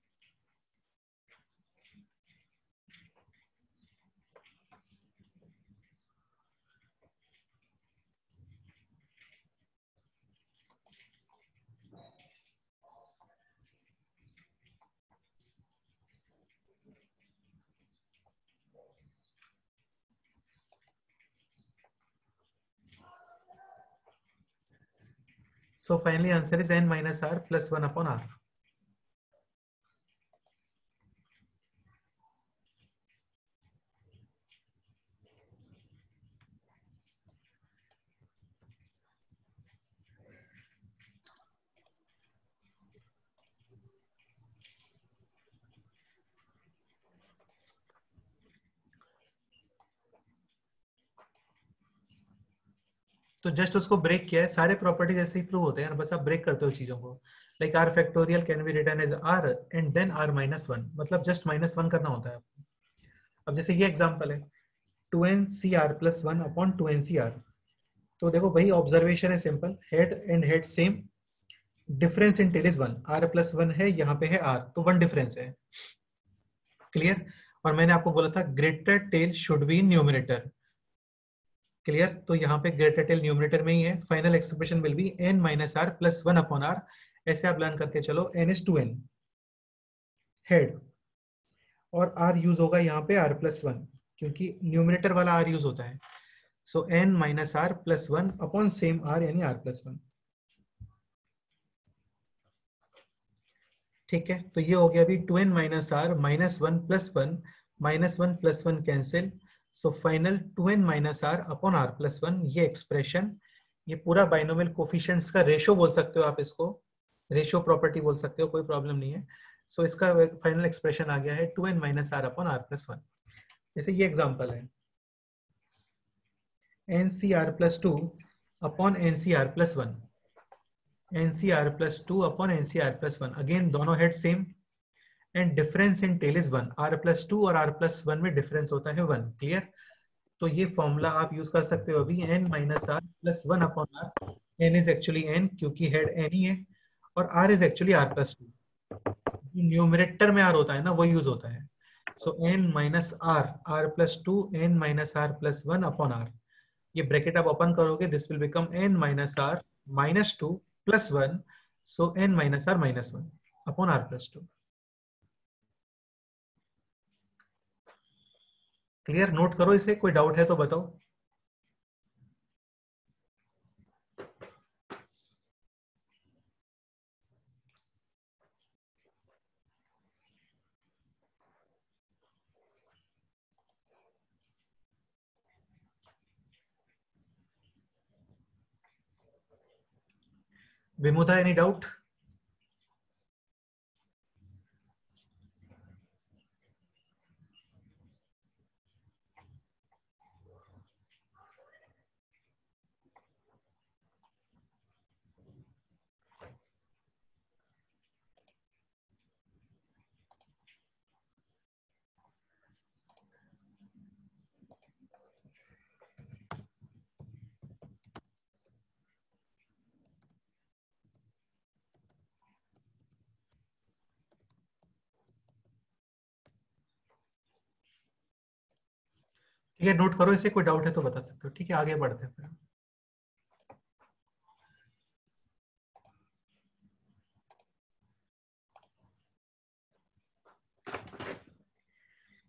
So finally answer is n minus r plus one upon r. तो जस्ट उसको ब्रेक किया है. सारे प्रॉपर्टीज ऐसे ही प्रूव होते हैं, बस आप ब्रेक करते हो चीजों को. Like r factorial can be written as r and then r minus one. मतलब जस्ट माइनस वन करना होता है आपको. अब जैसे ये एग्जांपल है two N C r plus one upon two N C r. तो देखो वही ऑब्जर्वेशन है, simple. Head and head same, difference in tail is one. R plus one है, यहाँ पे है आर, तो वन डिफरेंस है. क्लियर. और मैंने आपको बोला था greater tail should be in numerator. Clear. तो यहाँ पे ग्रेटर टेल न्यूमरेटर में ही है. Final expression will be n minus r plus one upon r. ऐसे आप लर्न करके चलो. N is two n head और आर यूज होगा यहाँ पे आर प्लस वन, क्योंकि न्यूमरेटर वाला आर यूज होता है. So n minus r plus one upon same r, यानी आर प्लस वन. ठीक है. तो ये हो गया अभी two n minus r minus one plus one, minus one plus one cancel. So final two n minus r upon r plus one. ये expression, ये पूरा बाइनोमियल कोफिशिएंट्स का रेशो बोल सकते हो आप इसको, रेशो प्रॉपर्टी बोल सकते हो, कोई प्रॉब्लम नहीं है. सो so, इसका फाइनल एक्सप्रेशन आ गया है two n minus r upon r plus one. जैसे ये एग्जांपल है एन सी r plus two upon n सी r plus one. N C r plus two upon n सी आर प्लस वन. अगेन दोनों head same and difference in tail is one. R plus two और r plus one में difference होता है one. Clear. तो ये formula आप use कर सकते हो अभी. N minus r plus one upon r. N is actually n, क्योंकि हेड एन ही है, और r is actually r plus two. Numerator में आर होता है ना, वो यूज होता है. So n minus r, r plus two, n minus r plus one upon r. ये ब्रैकेट आप ओपन करोगे, this will become n minus r minus two plus one. So n minus r minus one upon r plus two. Clear. Note करो इसे. कोई doubt है तो बताओ. Vimuda, any doubt? ठीक है, नोट करो इसे. कोई डाउट है तो बता सकते हो. ठीक है, आगे बढ़ते हैं फिर.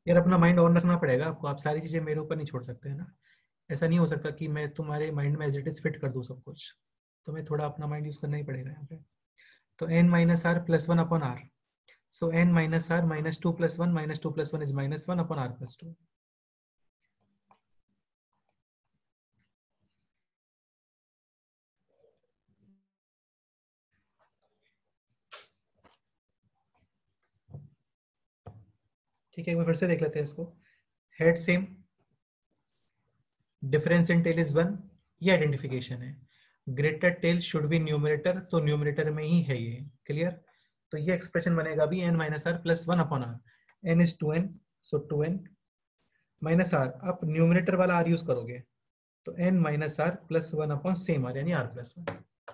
यार अपना माइंड ऑन रखना पड़ेगा आपको, आप सारी चीजें मेरे ऊपर नहीं छोड़ सकते है ना। ऐसा नहीं हो सकता कि मैं तुम्हारे माइंड में एज इट इज फिट कर दूं सब कुछ, तो मैं थोड़ा अपना माइंड यूज करना ही पड़ेगा यहाँ पे। तो n minus r plus one upon r, so n minus r minus two plus one minus two plus one is minus one upon r plus two. ठीक है, एक बार फिर से देख लेते हैं इसको। Head same, difference in tail is one, ये आइडेंटिफिकेशन है। Greater tail should be numerator, तो न्यूमरेटर में ही है ये। क्लियर? तो ये एक्सप्रेशन बनेगा अभी n minus r plus one upon r. N is two n, so two n minus r, आप न्यूमरेटर वाला आर यूज करोगे तो n minus r plus one upon same r, यानी r plus one.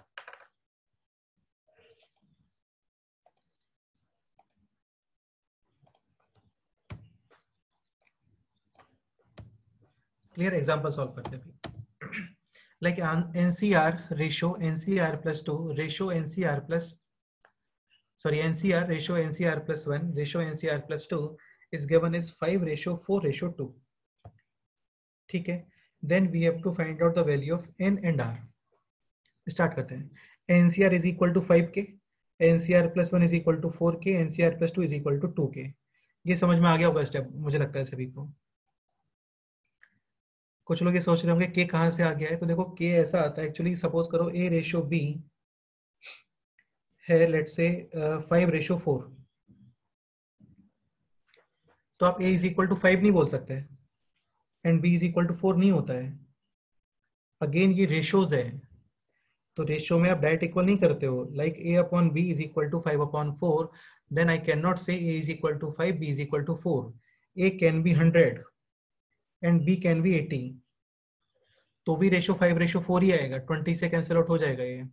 Clear? Example solve करते हैं। Like nCr ratio nCr plus two ratio nCr plus sorry ncr ratio ncr plus one ratio ncr plus two is given as five ratio four ratio two. ठीक है, then we have to find out the value of n and r. Start करते हैं। ncr is equal to five k, ncr plus one is equal to four k, ncr plus two is equal to two k. ये समझ में आ गया होगा step, मुझे लगता है सभी को। कुछ लोग ये सोच रहे होंगे के कहाँ से आ गया है, तो देखो के ऐसा आता है एक्चुअली। सपोज करो a रेशियो b है, let's say five ratio four, तो आप a is equal to five नहीं बोल सकते and b is equal to four नहीं होता है। अगेन ये रेशियोज है, तो रेशियो में आप डायरेक्ट इक्वल नहीं करते हो। Like a upon b is equal to five upon four, then I can not say a is equal to five, b is equal to four. a can be hundred and b can be eighty, तो भी ratio five ratio four ही आएगा, twenty से cancel out हो जाएगा ये।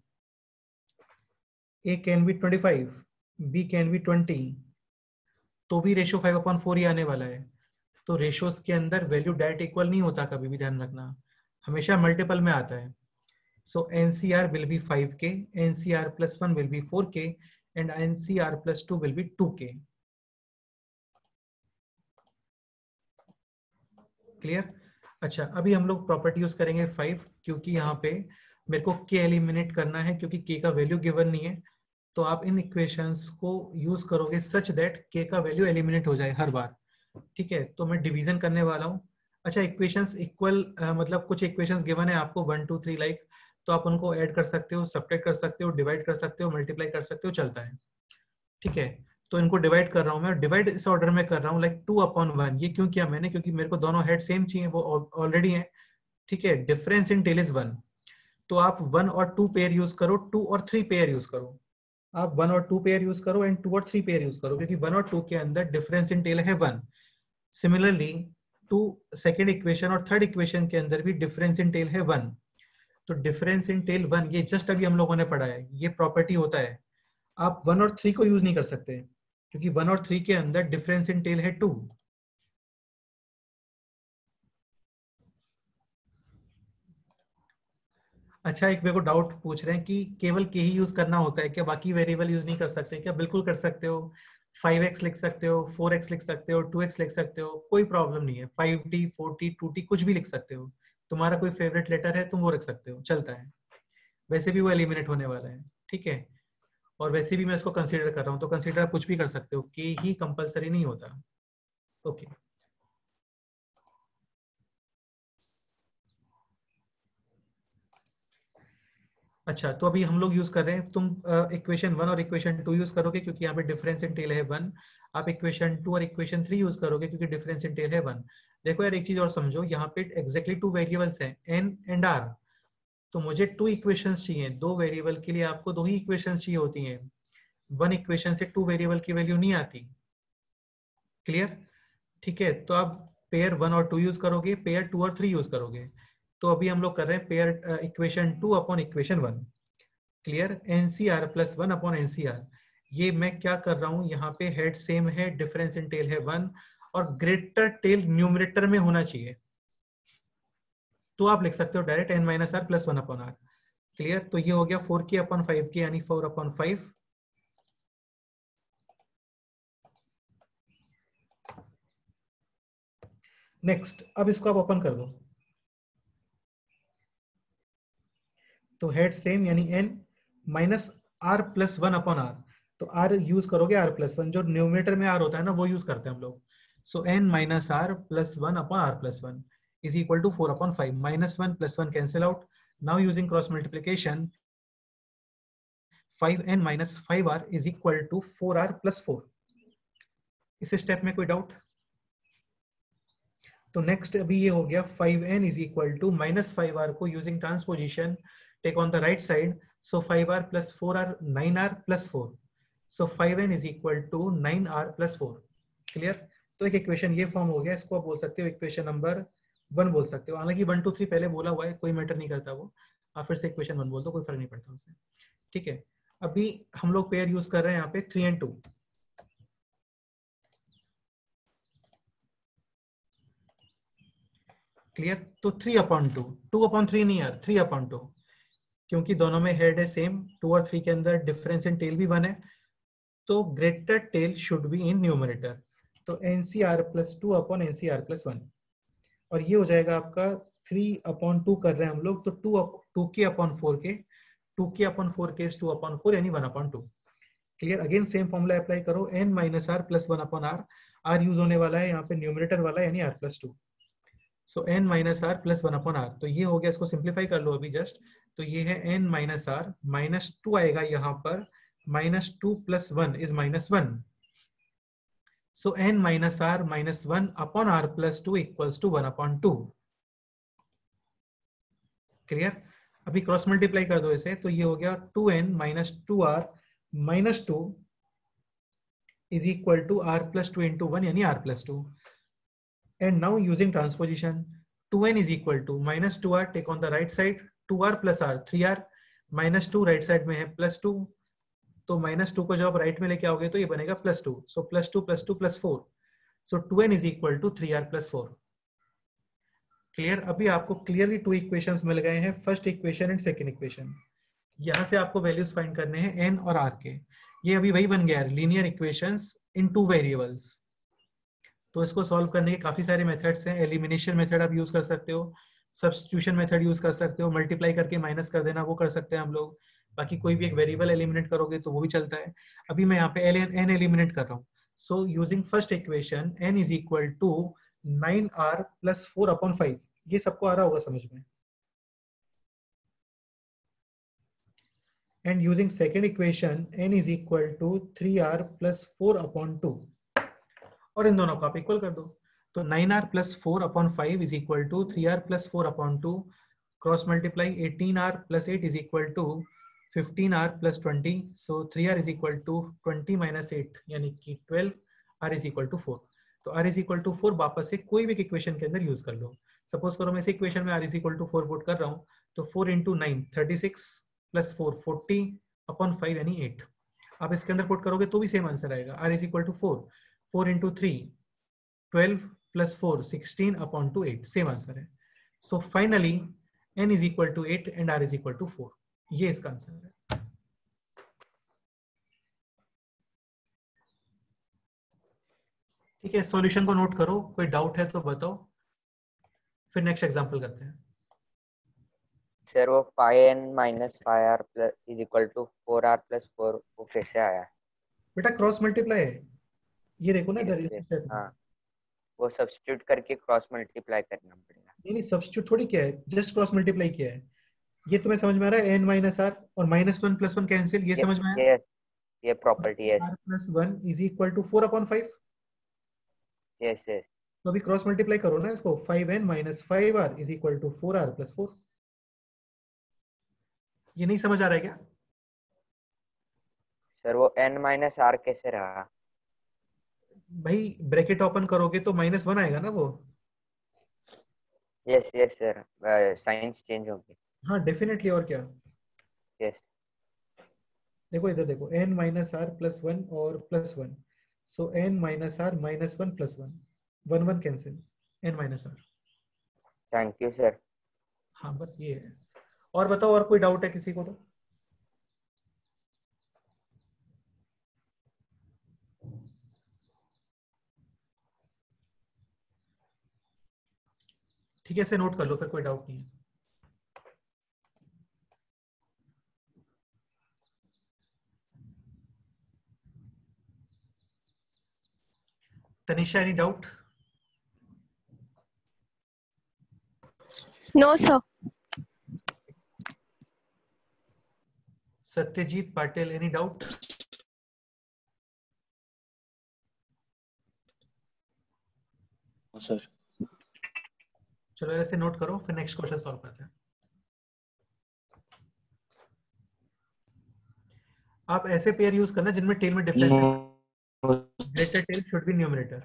a can be twenty five, b can be twenty, तो भी रेशियो फाइव अपॉन फोर ही आने वाला है। तो रेशियोज के अंदर वैल्यू डायरेक्ट इक्वल नहीं होता, कभी भी ध्यान रखना, हमेशा मल्टीपल में आता है। So nCr will be five k, nCr plus one will be four k and nCr plus two will be two k. Clear? अच्छा, अभी हम लोग प्रॉपर्टी यूज करेंगे फाइव, क्योंकि यहाँ पे मेरे को के एलिमिनेट करना है, क्योंकि के का वैल्यू गिवन नहीं है। तो आप इन इक्वेशंस को यूज करोगे सच दैट के का वैल्यू एलिमिनेट हो जाए हर बार। ठीक है, तो मैं डिवीजन करने वाला हूँ। अच्छा, इक्वेशंस इक्वल मतलब कुछ इक्वेशंस गिवन है आपको वन टू थ्री लाइक, तो आप उनको ऐड कर सकते हो, सब्ट्रैक्ट कर सकते हो, डिवाइड कर सकते हो, मल्टीप्लाई कर सकते हो, चलता है। ठीक है, तो इनको डिवाइड कर रहा हूँ मैं, डिवाइड इस ऑर्डर में कर रहा हूँ, लाइक टू अपॉन वन। ये क्यों किया मैंने? क्योंकि मेरे को दोनों हेड सेम चाहिए, वो ऑलरेडी है। ठीक है, difference in tail is one, तो आप वन और टू पेयर यूज करो, टू और थ्री पेयर यूज करो। आप वन और टू पेयर यूज करो एंड टू और थ्री पेयर यूज करो, क्योंकि वन और टू के अंदर डिफरेंस इन टेल है one. Similarly to second equation और थर्ड इक्वेशन के अंदर भी डिफरेंस इन टेल है वन। तो डिफरेंस इन टेल वन, ये जस्ट अभी हम लोगों ने पढ़ा है, ये प्रॉपर्टी होता है। आप वन और थ्री को यूज नहीं कर सकते, क्योंकि वन और थ्री के अंदर डिफरेंस इन टेल है टू। अच्छा, एक मेरे को डाउट पूछ रहे हैं कि केवल के ही यूज करना होता है क्या, बाकी वेरिएबल यूज नहीं कर सकते क्या? बिल्कुल कर सकते हो। फाइव एक्स लिख सकते हो, फोर एक्स लिख सकते हो, टू एक्स लिख सकते हो, कोई प्रॉब्लम नहीं है। Five t, four t, two t, कुछ भी लिख सकते हो। तुम्हारा कोई फेवरेट लेटर है तुम वो रख सकते हो, चलता है। वैसे भी वो एलिमिनेट होने वाला है। ठीक है, और वैसे भी मैं इसको कंसीडर कर रहा हूँ, तो कंसीडर कुछ भी कर सकते हो, के ही कंपलसरी नहीं होता। Okay okay. अच्छा, तो अभी हम लोग यूज कर रहे हैं, तुम इक्वेशन वन और इक्वेशन टू यूज करोगे क्योंकि यहाँ पे डिफरेंस इन टेल है वन। आप इक्वेशन टू और इक्वेशन थ्री यूज करोगे क्योंकि डिफरेंस इन टेल है वन। देखो यार, एक चीज और समझो, यहाँ पे एग्जैक्टली टू वेरिएबल्स हैं, एन एंड आर। तो मुझे टू इक्वेशंस चाहिए, दो वेरिएबल के लिए आपको दो ही इक्वेशंस चाहिए होती हैं। वन इक्वेशन से टू वेरिएबल की वैल्यू नहीं आती। क्लियर? ठीक है, तो आप पेयर वन और टू यूज करोगे, पेयर टू और थ्री यूज करोगे। तो अभी हम लोग कर रहे हैं pair equation two upon equation one. Clear? NCr plus one upon nCr. ये मैं क्या कर रहा हूं, यहाँ पे हेड सेम है, डिफरेंस इन टेल है वन, और ग्रेटर टेल न्यूमरेटर में होना चाहिए। तो आप लिख सकते हो direct n minus r plus one upon r. Clear? तो ये हो गया फोर के अपॉन फाइव के, यानी फोर अपॉन फाइव। नेक्स्ट अब इसको आप ओपन कर दो, तो हेड सेम यानी n minus r plus one upon r, तो r यूज करोगे r प्लस वन, जो न्यूमरेटर में r होता है ना वो यूज करते हैं हम लोग। So n minus r plus one upon r plus one is equal to four upon five, minus one plus one cancel out, now using cross multiplication five n minus five r is equal to four r plus four. इस step में कोई doubt? तो next अभी ये हो गया five n is equal to minus five r को using transposition take on the right side, so five r plus four r nine r plus four, so five n is equal to nine r plus four. Clear? तो एक equation ये form हो गया, इसको आप बोल सकते हो इक्वेशन नंबर वन बोल सकते हो, हालांकि वन टू थ्री पहले बोला हुआ है, कोई मैटर नहीं करता वो, आप फिर से इक्वेशन वन बोल दो, कोई फर्क नहीं पड़ता उससे। ठीक है, अभी हम लोग पेयर यूज कर रहे हैं यहाँ पे थ्री एंड टू। क्लियर? तो three upon two, two upon three नहीं यार, थ्री अपॉन टू, क्योंकि दोनों में हेड है सेम, टू और थ्री के अंदर डिफरेंस इन टेल भी वन है, तो greater tail should be in numerator, तो N C r plus two upon n सी आर प्लस वन, और ये हो जाएगा आपका थ्री अपॉन टू कर रहे हैं हम लोग, तो टू टू के अपॉन फोर के, टू के अपॉन फोर के टू अपॉन फोर यानी one upon two. Clear? Again same formula apply करो, n minus r plus one upon r, r use होने वाला है यहाँ पे न्यूमरेटर वाला यानी r plus two, so n minus r plus one upon r, तो ये हो गया, इसको सिंप्लीफाई कर लो अभी जस्ट, तो ये है n minus r, minus two आएगा यहाँ पर, minus two plus one is minus one, so n minus r minus one upon r plus two equals to one upon two. Clear? अभी क्रॉस मल्टीप्लाई कर दो इसे, तो ये हो गया two n minus two r minus two is equal to r plus two into one यानी r plus two, and now using transposition two n is equal to minus two r, take on the right side, two r plus r three r, minus two right side में है plus two, तो minus two को जब आप right में लेके आओगे तो ये बनेगा plus two, so plus two plus two plus four, so two n is equal to three r plus four. Clear? अभी आपको क्लियरली टू इक्वेशंस मिल गए हैं, first equation and second equation, यहां से आपको वैल्यूज फाइंड करने हैं n और r के, ये अभी वही बन गया है linear equations in two variables. तो इसको सॉल्व करने के काफी सारे मेथड्स हैं, एलिमिनेशन मेथड आप यूज कर सकते हो, सब्स्टिट्यूशन मेथड यूज कर सकते हो, मल्टीप्लाई करके माइनस कर देना वो कर सकते हैं हम लोग, बाकी कोई भी एक वेरिएबल एलिमिनेट करोगे तो वो भी चलता है। अभी मैं यहाँ पे एन एलिमिनेट कर रहा हूँ, so using first equation n is equal to nine r plus four upon five, ये सबको आ रहा होगा समझ में, and using second equation n is equal to three r plus four upon two, और इन दोनों को आप इक्वल कर दो, तो nine r plus four upon five is equal to three r plus four upon two, cross multiply eighteen r plus eight is equal to fifteen r plus twenty, so three r is equal to twenty minus eight यानी कि twelve, r is equal to four, तो r is equal to four वापस से कोई भी equation के अंदर use कर लो, सपोज करो मैं इस इक्वेशन में r is equal to four put कर रहा हूँ, तो four into nine thirty six plus four forty upon five यानी एट, आप इसके अंदर पुट करोगे तो भी सेम आंसर आएगा, r is equal to four, four into three twelve plus four sixteen upon two eight, same answer है। So finally n is equal to eight and r is equal to four, ये इसका answer है। ठीक है, solution को note करो, कोई doubt है तो बताओ, फिर नेक्स्ट एग्जांपल करते हैं। सर वो five n minus five r plus is equal to four r plus four वो कैसे आया? बेटा क्रॉस मल्टीप्लाई है, ये देखो ना इधर इस yes, स्टेप में, हाँ वो सब्स्टिट्यूट करके क्रॉस मल्टीप्लाई करना पड़ेगा। नहीं नहीं सब्स्टिट्यूट थोड़ी किया है, जस्ट क्रॉस मल्टीप्लाई किया है, ये तुम्हें समझ में आ रहा है, n माइनस आर और minus one plus one cancel, ये समझ में आया, यस ये प्रॉपर्टी है। r plus one is equal to four upon five, yes yes तो अभी क्रॉस मल्टीप्लाई करो ना इसको, five n minus five r is equal to four r plus four, ये नहीं समझ आ रहा है क्या? सर वो n माइनस आर कैसे रहा? भाई ब्रैकेट ओपन करोगे तो माइनस वन आएगा ना वो। Yes yes sir signs change होगी। हाँ डेफिनेटली, और क्या। यस देखो इधर देखो, n minus r plus one और plus one, so n minus r minus one plus one, one one cancel, n minus r. Thank you sir. हाँ बस ये है, और बताओ और कोई डाउट है किसी को तो? ठीक है, इसे नोट कर लो फिर, कोई डाउट नहीं है। Tanisha, any doubt? No sir. Satyajit Patil, any doubt? Sir चलो ऐसे नोट करो, फिर नेक्स्ट क्वेश्चन सॉल्व करते हैं। आप ऐसे पेयर यूज करना जिनमें टेल में डिफरेंस है। Greater tail should be numerator.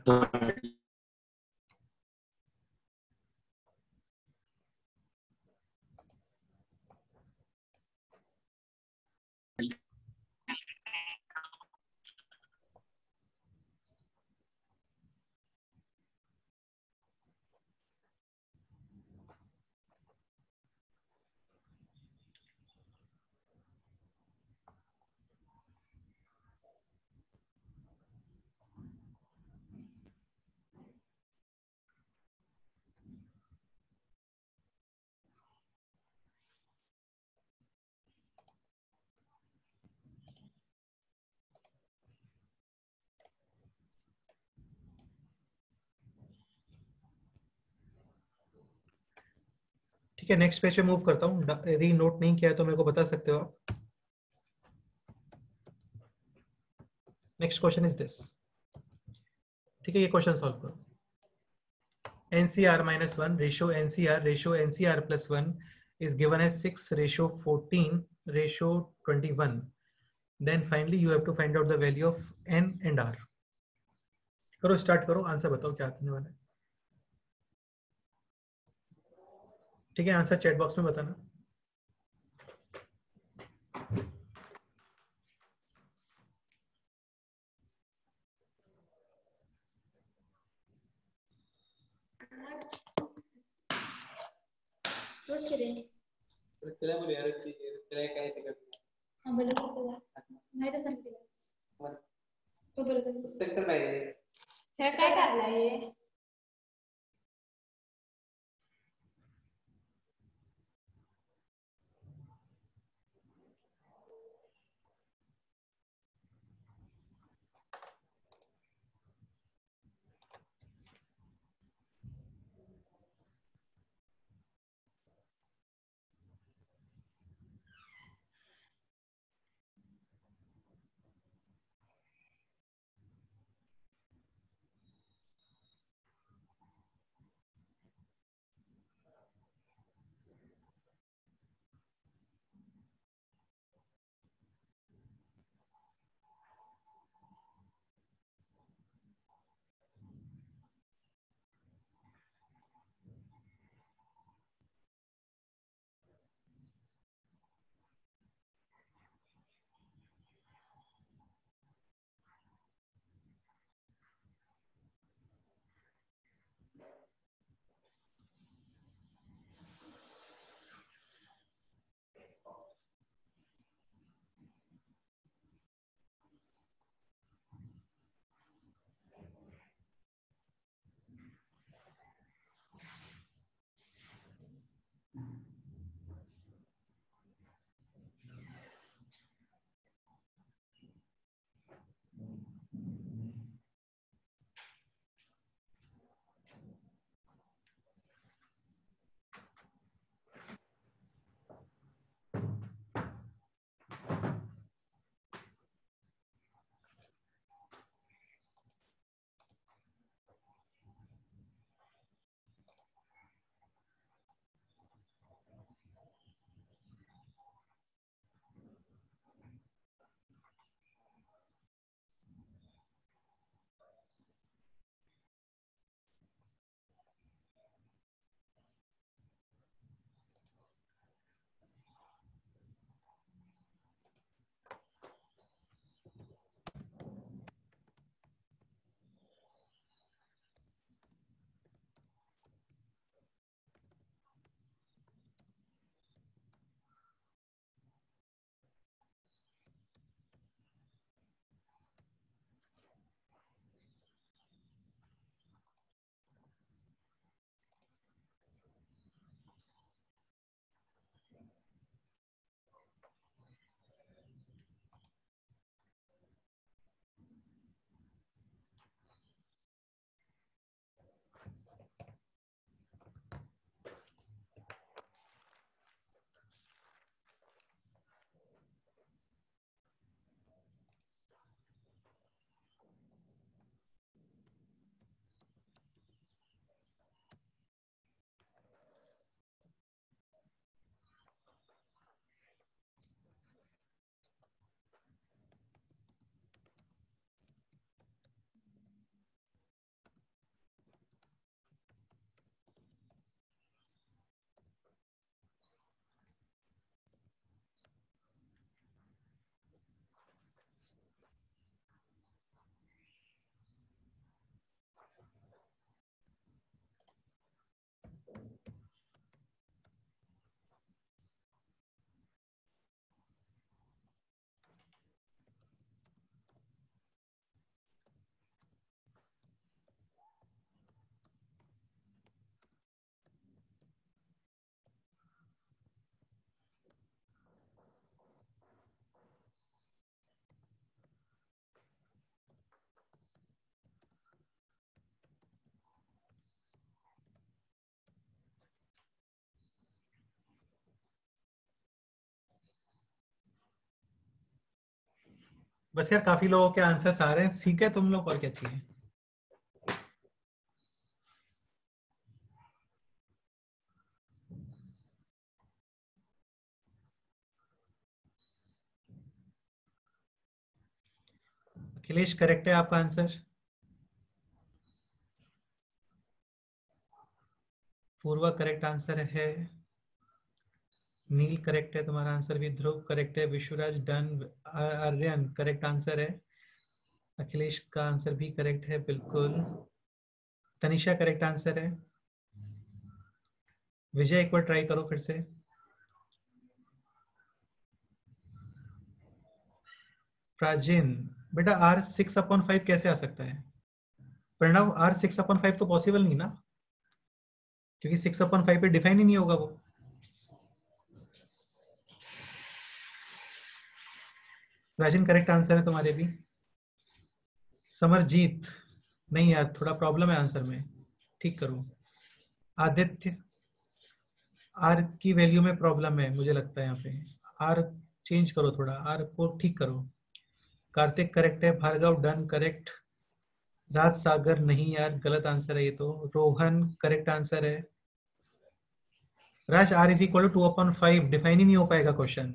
ठीक है, नेक्स्ट पेज पे मूव करता हूँ। यदि नोट नहीं किया है तो मेरे को बता सकते हो आप। Next question is this. ठीक है, ये क्वेश्चन सॉल्व करो। NCr minus one ratio nCr ratio nCr plus one is given as six ratio fourteen ratio twenty-one. Then finally you have to find out the value of n and r. करो, start करो, answer बताओ क्या आने वाला है। ठीक है, answer chat box में बताना। त्याला बोलूया रची त्याला काय ते करतो हां बोलत होता माहित असेल तिला तो बोलत होता पुस्तक तर पाहिजे हे काय करलाय बस यार काफी लोगों के आंसर्स आ रहे हैं, ठीक है तुम लोग, और क्या चाहिए। अखिलेश करेक्ट है आपका आंसर, पूर्वा करेक्ट आंसर है, नील करेक्ट है तुम्हारा आंसर भी, ध्रुव करेक्ट है, Vishwaraj done, Aryan correct answer है, अखिलेश का आंसर भी करेक्ट है बिल्कुल, तनिषा करेक्ट आंसर है, विजय एक बार ट्राई करो फिर से, प्राचीन बेटा आर सिक्स अपॉन फाइव कैसे आ सकता है? Pranav r six upon five तो पॉसिबल नहीं ना, क्योंकि सिक्स अपॉन फाइव पे डिफाइन ही नहीं होगा वो। प्राचीन करेक्ट आंसर है तुम्हारे भी। समरजीत नहीं यार, थोड़ा प्रॉब्लम है आंसर में, ठीक करो। आदित्य आर की वैल्यू में प्रॉब्लम है मुझे लगता है, यहाँ पे आर चेंज करो थोड़ा, आर को ठीक करो। कार्तिक करेक्ट है, भार्गव डन करेक्ट, राज सागर नहीं यार गलत आंसर है ये तो, रोहन करेक्ट आंसर है। Raj r is equal to two upon five define ही नहीं हो पाएगा क्वेश्चन।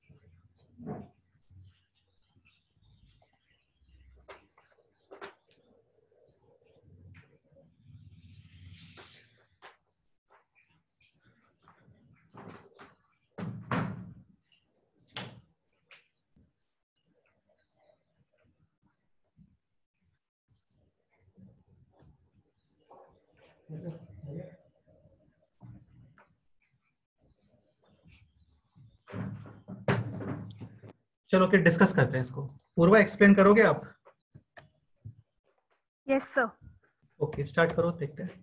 चलो कि डिस्कस करते हैं इसको। पूर्वा एक्सप्लेन करोगे आप? Yes sir. ओके स्टार्ट करो, देखते हैं।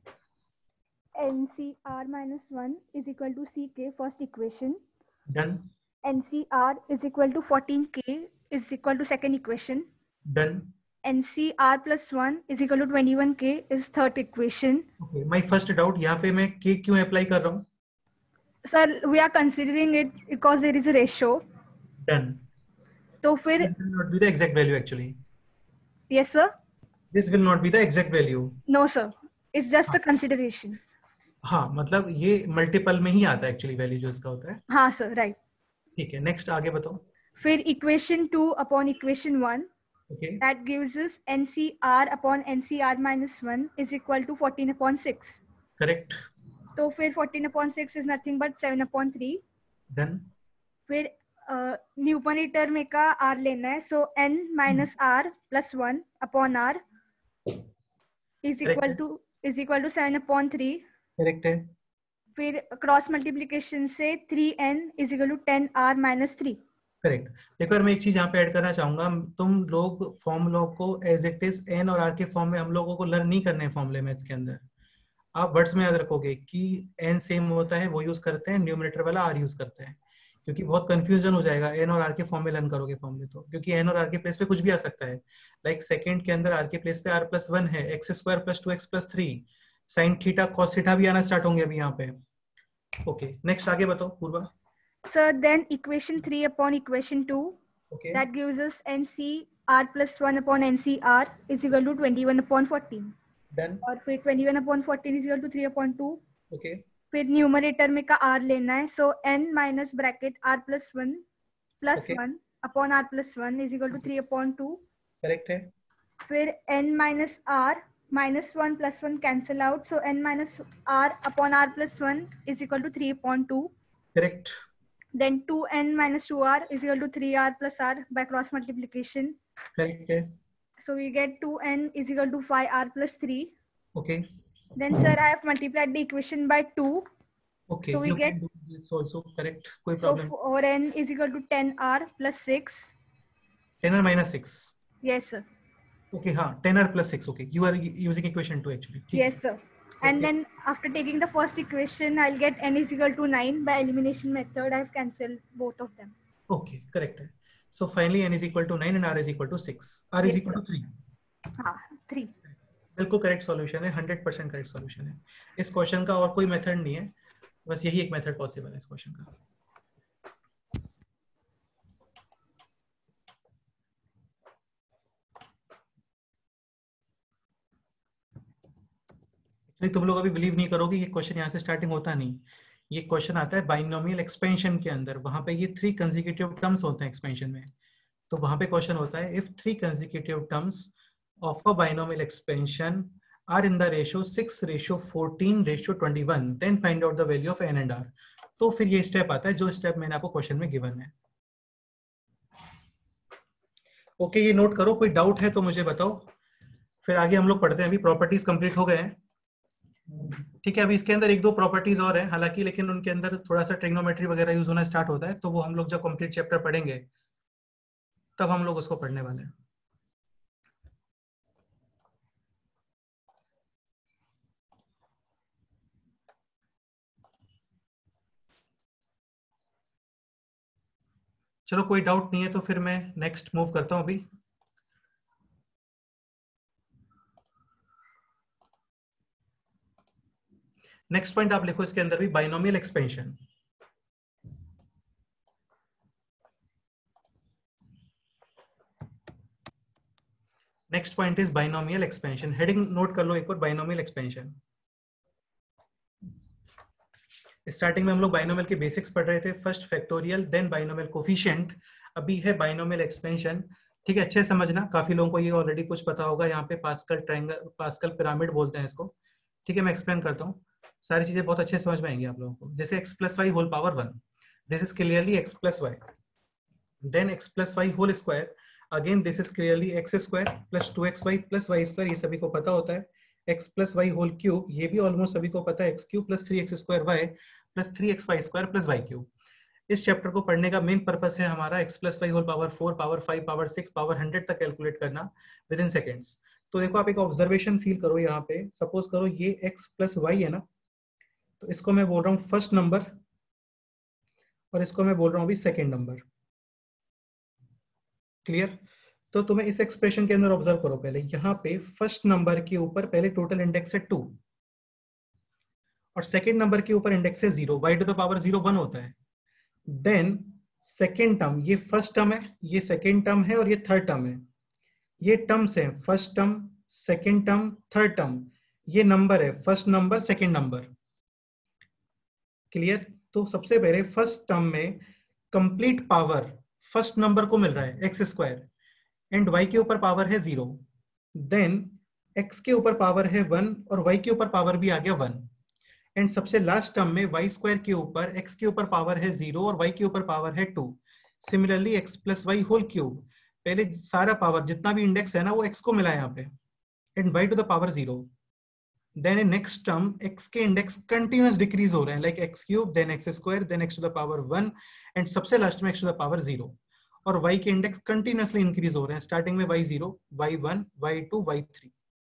N C R minus one is equal to C K first equation. Done. N C R is equal to fourteen K is equal to second equation. Done. N C R plus one is equal to twenty-one K is third equation. Okay, my first doubt यहाँ पे मैं K क्यों apply कर रहा हूँ? Sir, we are considering it because there is a ratio. Done. तो फिर This will not be the exact value actually. Yes sir. This will not be the exact value. No sir, it's just a consideration. हाँ मतलब ये multiple में ही आता है actually value जो इसका होता है। हाँ सर राइट। ठीक है नेक्स्ट आगे बताओ। फिर equation two upon equation one Okay. that gives us N C R upon N C R minus one is equal to fourteen upon six. Correct. तो फिर fourteen upon six is nothing but seven upon three. Done. फिर numerator में का R लेना है, so N minus R plus one upon R is equal to is equal to seven upon three. Correct है। फिर cross multiplication से three N is equal to ten R minus three. Correct. देखो मैं एक चीज यहाँ पे ऐड करना चाहूंगा, तुम लोग फॉर्मूलों को एज इट इज एन और आर के फॉर्म में हम लोगों को लर्न नहीं करने हैं फॉर्मूले मैथ्स के अंदर। आप वर्ड्स में याद रखोगे कि एन सेम होता है वो यूज करते हैं, न्यूमरेटर वाला आर यूज करते हैं, क्योंकि बहुत कंफ्यूजन हो जाएगा एन और आर के फॉर्म में लर्न करोगे फॉर्मूले तो, क्योंकि एन और आर के प्लेस पे कुछ भी आ सकता है। लाइक सेकेंड के अंदर आर के प्लेस पे आर प्लस वन है, x square plus two x plus three, sine theta cos theta भी आना स्टार्ट होंगे अभी यहाँ पे। ओके नेक्स्ट आगे बताओ पूर्वा। So then equation three upon equation two, okay. that gives us N C R plus one upon N C R is equal to twenty-one upon fourteen. Done. और फिर twenty-one upon fourteen is equal to three upon two. Okay. फिर numerator में का R लेना है, so N minus bracket R plus one plus okay. one upon R plus one is equal to three upon two. Correct है। फिर N minus R minus one plus one cancel out, so N minus R upon R plus one is equal to three upon two. Correct. Then two N minus two R is equal to three R plus R by cross multiplication. Correct है। So we get two N is equal to five R plus three. Okay. Then sir, I have multiplied the equation by two. Okay. So we you get can do this also correct. कोई so problem? four N is equal to ten R plus six. ten R minus six. Yes sir. Okay हाँ ten R plus six. Okay. You are using equation two actually. Yes sir. And okay. Then after taking the first equation, I'll get N is equal to nine by elimination method. I've cancelled both of them. Okay, correct. So finally N is equal to nine and R is equal to six. R yes, is equal sir. to three. हाँ three. बिल्कुल correct solution है, hundred percent correct solution है। इस question का और कोई method नहीं है, बस यही एक मेथड पॉसिबल है इस क्वेश्चन का। नहीं, तुम लोग अभी बिलीव नहीं करोगे, ये क्वेश्चन यहाँ से स्टार्टिंग होता नहीं, ये क्वेश्चन आता है बाइनोमियल एक्सपेंशन के अंदर, वहां पे ये थ्री कंसेक्यूटिव टर्म्स होते हैं एक्सपेंशन में। तो वहां पे क्वेश्चन होता है if three consecutive terms of a binomial expansion are in the ratio six ratio fourteen ratio twenty one then find out the value of n and r. तो फिर ये स्टेप आता है जो स्टेप मैंने आपको क्वेश्चन में गिवन है। ओके, ये नोट करो, कोई डाउट है तो मुझे बताओ, फिर आगे हम लोग पढ़ते हैं। अभी प्रॉपर्टीज कंप्लीट हो गए हैं, ठीक है। अभी इसके अंदर एक दो प्रॉपर्टीज और हैं हालांकि, लेकिन उनके अंदर थोड़ा सा ट्रिग्नोमेट्री वगैरह यूज होना स्टार्ट होता है, तो वो हम लोग जब कंप्लीट चैप्टर पढ़ेंगे तब हम लोग उसको पढ़ने वाले हैं। चलो, कोई डाउट नहीं है तो फिर मैं नेक्स्ट मूव करता हूं। अभी नेक्स्ट पॉइंट आप लिखो इसके अंदर भी, binomial expansion. Next point is binomial expansion. Heading note कर लो एक बार, बाइनोमियल एक्सपेंशन। स्टार्टिंग में हम लोग बाइनोमियल के बेसिक्स पढ़ रहे थे, first factorial then binomial coefficient, अभी है बाइनोमियल एक्सपेंशन। ठीक है, अच्छे समझना, काफी लोगों को ये ऑलरेडी कुछ पता होगा। यहाँ पे पास्कल ट्रायंगल, पास्कल पिरामिड बोलते हैं इसको। ठीक है, मैं एक्सप्लेन करता हूँ, सारी चीजें बहुत अच्छे समझ में आएंगी आप लोगों को। जैसे x plus Y whole power one, this is clearly x plus y, then x plus Y whole square, again this is clearly x square plus two x y plus Y square, ये सभी को पता होता है। X plus Y whole cube, ये भी almost सभी को पता है, x cube plus three x square y plus three x y square plus y cube. इस चैप्टर को पढ़ने का मेन पर्पस है हमारा x plus Y whole power four, power five, power six, power hundred तक कैलकुलेट करना within seconds. तो देखो, आप एक ऑब्जर्वेशन फील करो यहाँ पे, सपोज करो ये एक्स प्लस वाई है ना, तो इसको मैं बोल रहा हूँ फर्स्ट नंबर और इसको मैं बोल रहा हूँ अभी सेकेंड नंबर। क्लियर? तो तुम्हें इस एक्सप्रेशन के अंदर ऑब्जर्व करो, पहले यहाँ पे फर्स्ट नंबर के ऊपर पहले टोटल इंडेक्स है टू और सेकेंड नंबर के ऊपर इंडेक्स है zero, y to the power zero one होता है। देन सेकेंड टर्म, ये फर्स्ट टर्म है, ये सेकेंड टर्म है और ये थर्ड टर्म है। ये टर्म्स हैं, first term, second term, third term, ये नंबर है, first number, second number. Clear? तो सबसे पहले फर्स्ट टर्म में कंप्लीट पावर फर्स्ट नंबर को मिल रहा है एक्स स्क्वायर, एंड वाई के ऊपर पावर है जीरो, देन एक्स के ऊपर पावर है वन और वाई के ऊपर पावर भी आ गया वन, एंड सबसे लास्ट टर्म में वाई स्क्वायर के ऊपर एक्स के ऊपर पावर है जीरो और वाई के ऊपर पावर है two. Similarly x plus Y whole cube, पहले सारा पावर जितना भी इंडेक्स है ना वो एक्स को मिला है यहाँ पे, and y to the power zero. Then in next term x के इंडेक्स कंटिन्यूअस डिक्रीज हो रहे हैं, like x cube, then x square, then x to the power one, and सबसे लास्ट में x to the power zero. और y के index continuously increase हो रहे हैं, स्टार्टिंग में y zero, y one, y two, y three.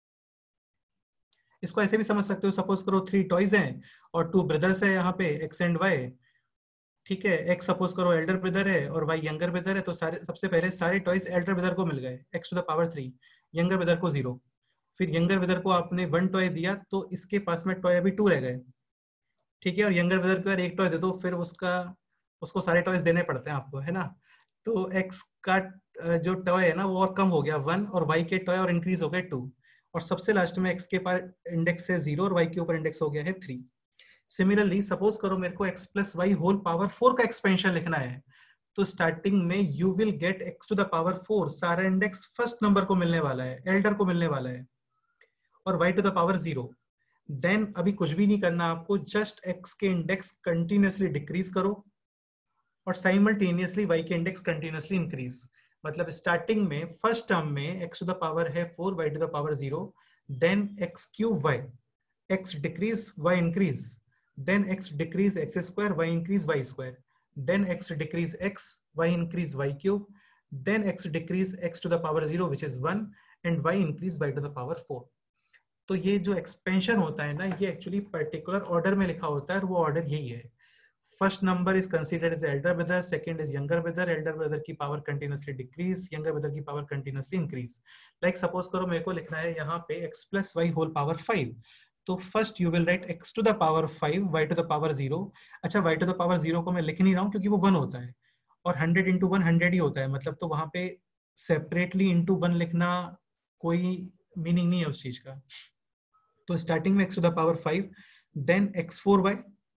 इसको ऐसे भी समझ सकते हो, सपोज करो थ्री टॉयज हैं और टू ब्रदर्स है यहाँ पे, एक्स एंड वाई। ठीक है, एक्स सपोज करो एल्डर ब्रदर है और वाई यंगर ब्रदर है, तो सारे सबसे पहले सारे टॉयज एल्डर ब्रदर को मिल गए, x to the power three, younger brother को जीरो। फिर यंगर ब्रदर को आपने वन टॉय दिया तो इसके पास में टॉय अभी टू रह गए। ठीक है, और यंगर ब्रदर को एक टॉय दे दो, फिर उसका उसको सारे टॉयज देने पड़ते हैं आपको, है ना। तो x का जो टॉय है ना वो और कम हो गया वन, और y के टॉय और इंक्रीज हो गए टू, और सबसे लास्ट में x के पास इंडेक्स है जीरो और y के ऊपर इंडेक्स हो गया है थ्री। सिमिलरली सपोज करो मेरे को x plus Y whole power four का एक्सपेंशन लिखना है, तो स्टार्टिंग में you will get x to the power four, सारा इंडेक्स फर्स्ट नंबर को मिलने वाला है, एल्डर को मिलने वाला है, और y to the power zero. Then अभी कुछ भी नहीं करना आपको, जस्ट x के इंडेक्स कंटिन्यूअसली डिक्रीज करो और साइमल्टेनियसली y के इंडेक्स कंटिन्यूअसली इंक्रीज। मतलब स्टार्टिंग में फर्स्ट टर्म में x टू द पावर है four, y to the power zero, then x cube y, x decrease y increase, then x decrease x square, y increase y square, then x decrease x, y increase y cube, then x decrease x to the power zero which is one, and y increase y to the power four. तो ये जो expansion होता है ना, ये actually particular order में लिखा होता है, और वो ऑर्डर यही है। First number is considered as elder brother, second is younger brother, elder brother की power continuously decrease, younger brother की power continuously increase. Like suppose करो मेरे को लिखना है यहाँ पे x plus y whole power five, तो first you will write x to the power फाइव, y to the power zero. अच्छा, y to the power zero को मैं लिख नहीं रहा हूँ क्योंकि वो वन होता है, और हंड्रेड इंटू वन हंड्रेड ही होता है, मतलब तो वहां पे सेपरेटली इंटू वन लिखना कोई मीनिंग नहीं है उस चीज का। तो स्टार्टिंग में x to the power five, then x four y,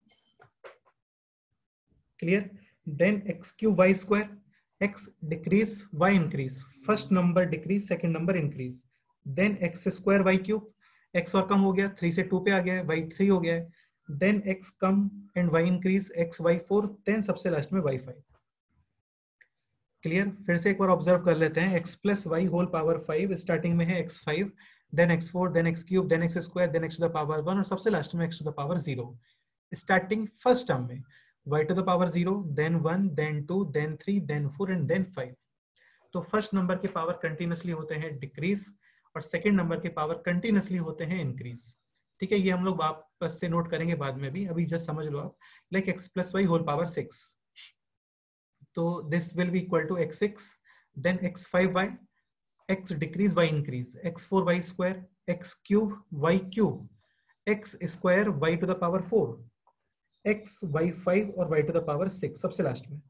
clear, then x cube y square, x decrease y increase, first number decrease second number increase, then x square y cube, x और कम हो गया, three से to पे आ गया है, y three हो गया है, देन x कम and y increase, x y four, then सबसे लास्ट में y फाइव। क्लियर, फिर से एक बार ऑब्जर्व कर लेते हैं, x plus Y whole power five, starting में है x five, then x four, then x cube, then x square, then x to the power one, और सबसे लास्ट में x to the power zero. Starting first term में y to the power zero, then one, then two, then three, then four and then five. तो first number के power continuously होते हैं decrease और second number के power continuously होते हैं increase. ठीक है, ये हम लोग वापस से नोट करेंगे बाद में भी, अभी जस्ट समझ लो आप। Like x plus Y whole power six, तो this will be equal to x six, then x five y, x decrease y increase, x four y square, x cube y cube, x square y to the power four, x y five और y to the power six सबसे last में।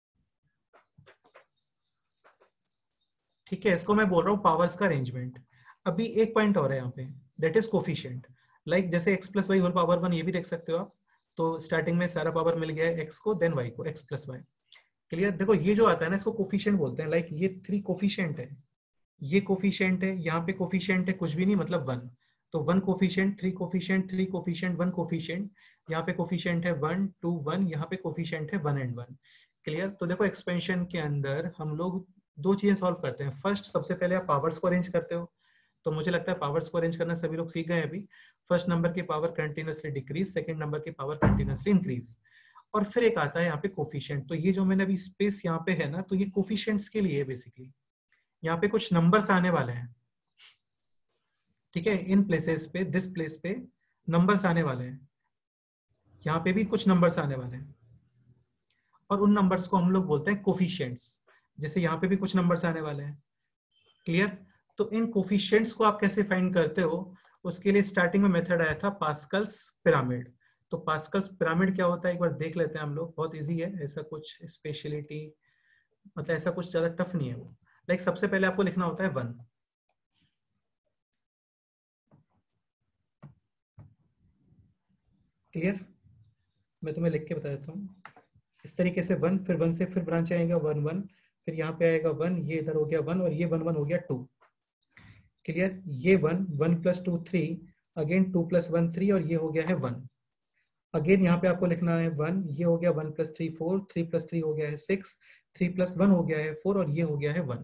ठीक है, इसको मैं बोल रहा हूँ पावर्स का अरेंजमेंट। अभी एक पॉइंट और है यहाँ पे, दैट इज कोफिशिएंट। लाइक जैसे x plus Y whole power one, ये भी देख सकते हो आप। तो स्टार्टिंग में सारा पावर मिल गया है x को, देन y को, x प्लस वाई। क्लियर, देखो ये जो आता है ना, इसको कोफिशिएंट बोलते हैं। लाइक ये थ्री कोफिशिएंट है, ये कोफिशिएंट है, यहाँ पे कोफिशिएंट है कुछ भी नहीं, मतलब वन। तो one coefficient, three coefficient, three coefficient, one coefficient, यहाँ पे कोफिशिएंट है वन, टू, वन, यहाँ पे कोफिशिएंट है वन एंड वन। क्लियर, तो देखो एक्सपेंशन के अंदर हम लोग दो चीजें सॉल्व करते हैं। फर्स्ट, सबसे पहले आप पावर्स को अरेंज करते हो, तो मुझे लगता है पावर्स को अरेंज करना सभी लोग सीख गए अभी। फर्स्ट नंबर की power continuously decrease, second number की पावर कंटिन्यूसली इंक्रीज, और फिर एक आता है यहाँ पे कोफिशिएंट। तो ये जो मैंने अभी स्पेस यहाँ पे है ना, तो ये कोफिशिएंट्स के लिए बेसिकली यहाँ पे कुछ नंबर्स आने वाले हैं। ठीक है, इन प्लेसेस पे, दिस प्लेस पे नंबर्स आने वाले हैं, यहाँ पे भी कुछ नंबर्स आने वाले हैं, और उन नंबर्स को हम लोग बोलते हैं कोफिशिएंट्स। जैसे यहाँ पे भी कुछ नंबर्स आने वाले हैं। क्लियर, तो इन कोफिशिएंट्स को आप कैसे फाइंड करते हो, उसके लिए स्टार्टिंग में मेथड आया था पास्कल्स पिरामिड। तो पास्कल्स पिरामिड क्या होता है एक बार देख लेते हैं हम लोग, बहुत इजी है, ऐसा कुछ स्पेशलिटी, मतलब ऐसा कुछ ज्यादा टफ नहीं है वो। लाइक सबसे पहले आपको लिखना होता है वन, क्लियर, मैं तुम्हें लिख के बता देता हूँ इस तरीके से, वन, फिर वन से फिर ब्रांच आएगा वन वन, फिर यहाँ पे आएगा वन, ये इधर हो गया वन, और ये वन वन हो गया टू। क्लियर, ये one, one plus two three, again two plus one three, और ये हो गया है वन। अगेन यहाँ पे आपको लिखना है वन, ये हो गया one plus three four, three plus three हो गया है सिक्स, थ्री प्लस वन हो गया है फोर, और ये हो गया है वन।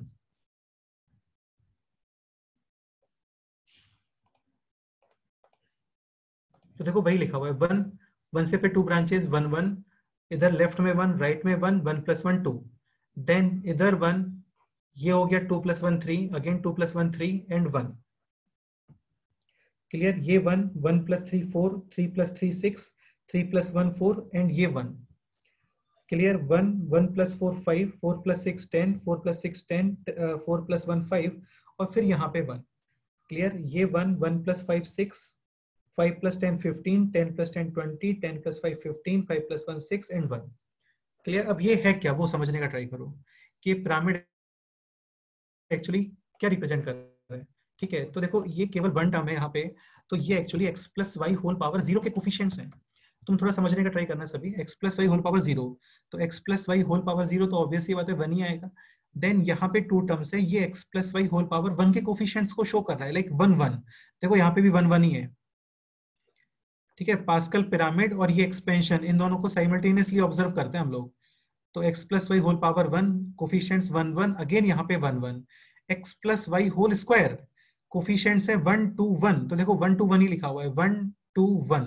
तो देखो वही लिखा हुआ है वन, वन से फिर टू ब्रांचेस, वन वन, इधर लेफ्ट में वन, राइट में one, one plus one two, then इधर वन, ये हो गया two plus one three, again two plus one three and one. Clear, ये one, one plus three four, three plus three six, three plus one four and ये one. Clear, one, one plus four five, four plus six ten, four plus six ten, four plus one five, और फिर यहाँ पे one. Clear, ये one, one plus five six, five plus ten fifteen, ten plus ten twenty, ten plus five fifteen, five plus one six and one. Clear, अब ये है क्या वो समझने का ट्राई करो कि पिरामिड एक्चुअली क्या रिप्रेजेंट कर रहा है। ठीक है, तो देखो ये केवल वन टर्म है यहाँ पे, तो ये actually x plus Y whole power zero के कोफिशिएंट्स हैं। तुम थोड़ा समझने का ट्राई करना सभी, x plus Y whole power zero, तो x plus Y whole power zero, तो ऑब्वियस ये बात है वन ही आएगा। देन यहाँ पे टू टर्म्स है, ये x plus Y whole power one के कोफिशिएंट्स को शो कर रहा है, लाइक वन वन, देखो यहाँ पे भी वन वन ही है। ठीक है, पास्कल पिरामिड और ये एक्सपेंशन, इन दोनों को साइमल्टेनियसली ऑब्जर्व करते हैं हम लोग। तो x plus Y whole power one, coefficients one one, again यहाँ पे one one, x plus Y whole square, coefficients है वन टू वन, तो देखो वन टू वन ही लिखा हुआ है, one two one.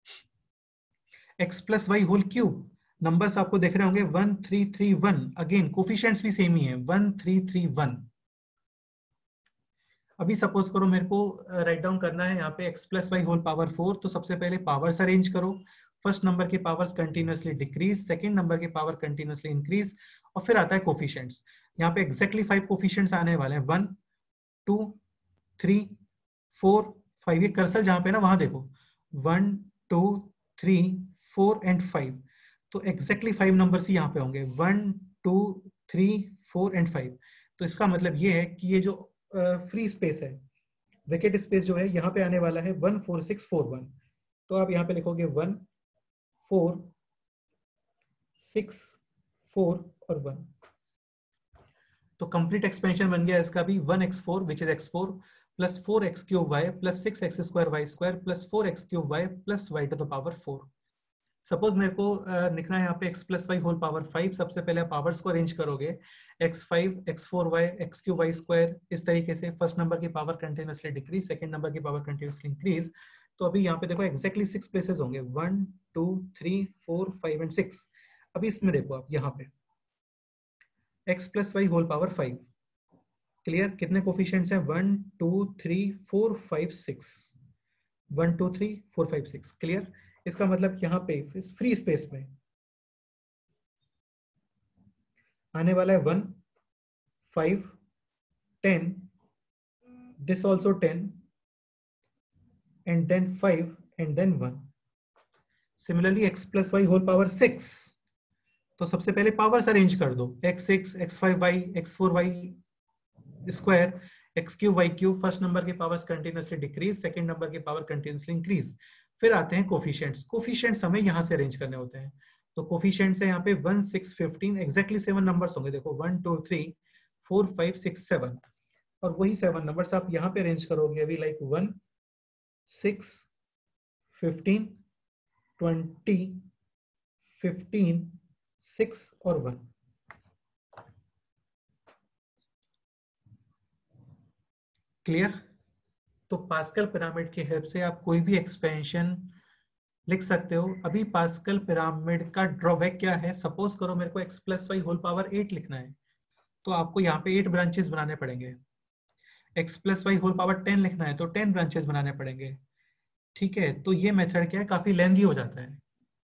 x plus Y whole cube, numbers आपको देख रहे होंगे one three three one, again coefficients भी सेम ही है, वन थ्री थ्री वन। अभी सपोज करो मेरे को राइट डाउन करना है यहाँ पे x plus Y whole power four, तो सबसे पहले पावर्स अरेंज करो। फर्स्ट नंबर के powers continuously decrease, second number के पावर कंटिन्यूसली इंक्रीज, और फिर आता है कोफिशिएंट्स। यहाँ पे एक्जैक्टली फाइव कोफिशिएंट्स आने वाले हैं, one two three four five, ये कर्सर जहाँ पे ना वहां देखो, one two three four and five, तो एक्जैक्टली फाइव नंबर्स ही यहाँ पे होंगे, one two three four and five. तो इसका मतलब ये है कि ये जो फ्री uh, स्पेस है, वेकेट स्पेस जो है यहाँ पे आने वाला है one four six four one, तो आप यहाँ पे लिखोगे वन फोर सिक्स फोर और वन। तो कंप्लीट एक्सपेंशन बन गया इसका भी one x four which is x four plus four x cube y plus six x square y square plus four x cube y plus y to the power four. Suppose मेरे को लिखना है यहाँ पे x plus Y whole power five. सबसे पहले आप powers को अरेंज करोगे, x five x four y x cube y square, इस तरीके से फर्स्ट नंबर की power continuously decrease, second number की पावर कंटिन्यूअसली इंक्रीज। तो अभी यहाँ पे देखो एक्जैक्टली सिक्स प्लेसेस होंगे, one two three four five and six. अभी इसमें देखो आप यहाँ पे x plus Y whole power five, clear, कितने कोफिशिएंट्स हैं, one two three four five six, one two three four five six, clear. इसका मतलब यहाँ पे इस फ्री स्पेस में आने वाला है one five ten, this also ten and then five and then one. Similarly x plus Y whole power six, तो सबसे पहले पावर्स अरेंज कर दो, x six x five y x four y square x cube y cube, first number के powers continuously decrease, second number के power continuously increase. फिर आते हैं कोफिशिएंट्स। कोफिशिएंट्स हमें यहाँ से अरेंज करने होते हैं, तो कोफिशिएंट्स है यहाँ पे one six fifteen, exactly seven numbers होंगे, देखो one two three four five six seven, और वही सेवन नंबर्स आप यहाँ पे अरेंज करोगे अभी, like one six fifteen twenty fifteen six और वन। क्लियर। तो पास्कल पिरामिड की हेल्प से आप कोई भी एक्सपेंशन लिख सकते हो। अभी पास्कल पिरामिड का ड्रॉबैक क्या है, सपोज करो मेरे को x plus Y whole power eight लिखना है, तो आपको यहाँ पे एट ब्रांचेस बनाने पड़ेंगे। x plus Y whole power ten लिखना है तो टेन ब्रांचेस बनाने पड़ेंगे, ठीक है। तो ये मेथड क्या है, काफी लेंथी हो जाता है।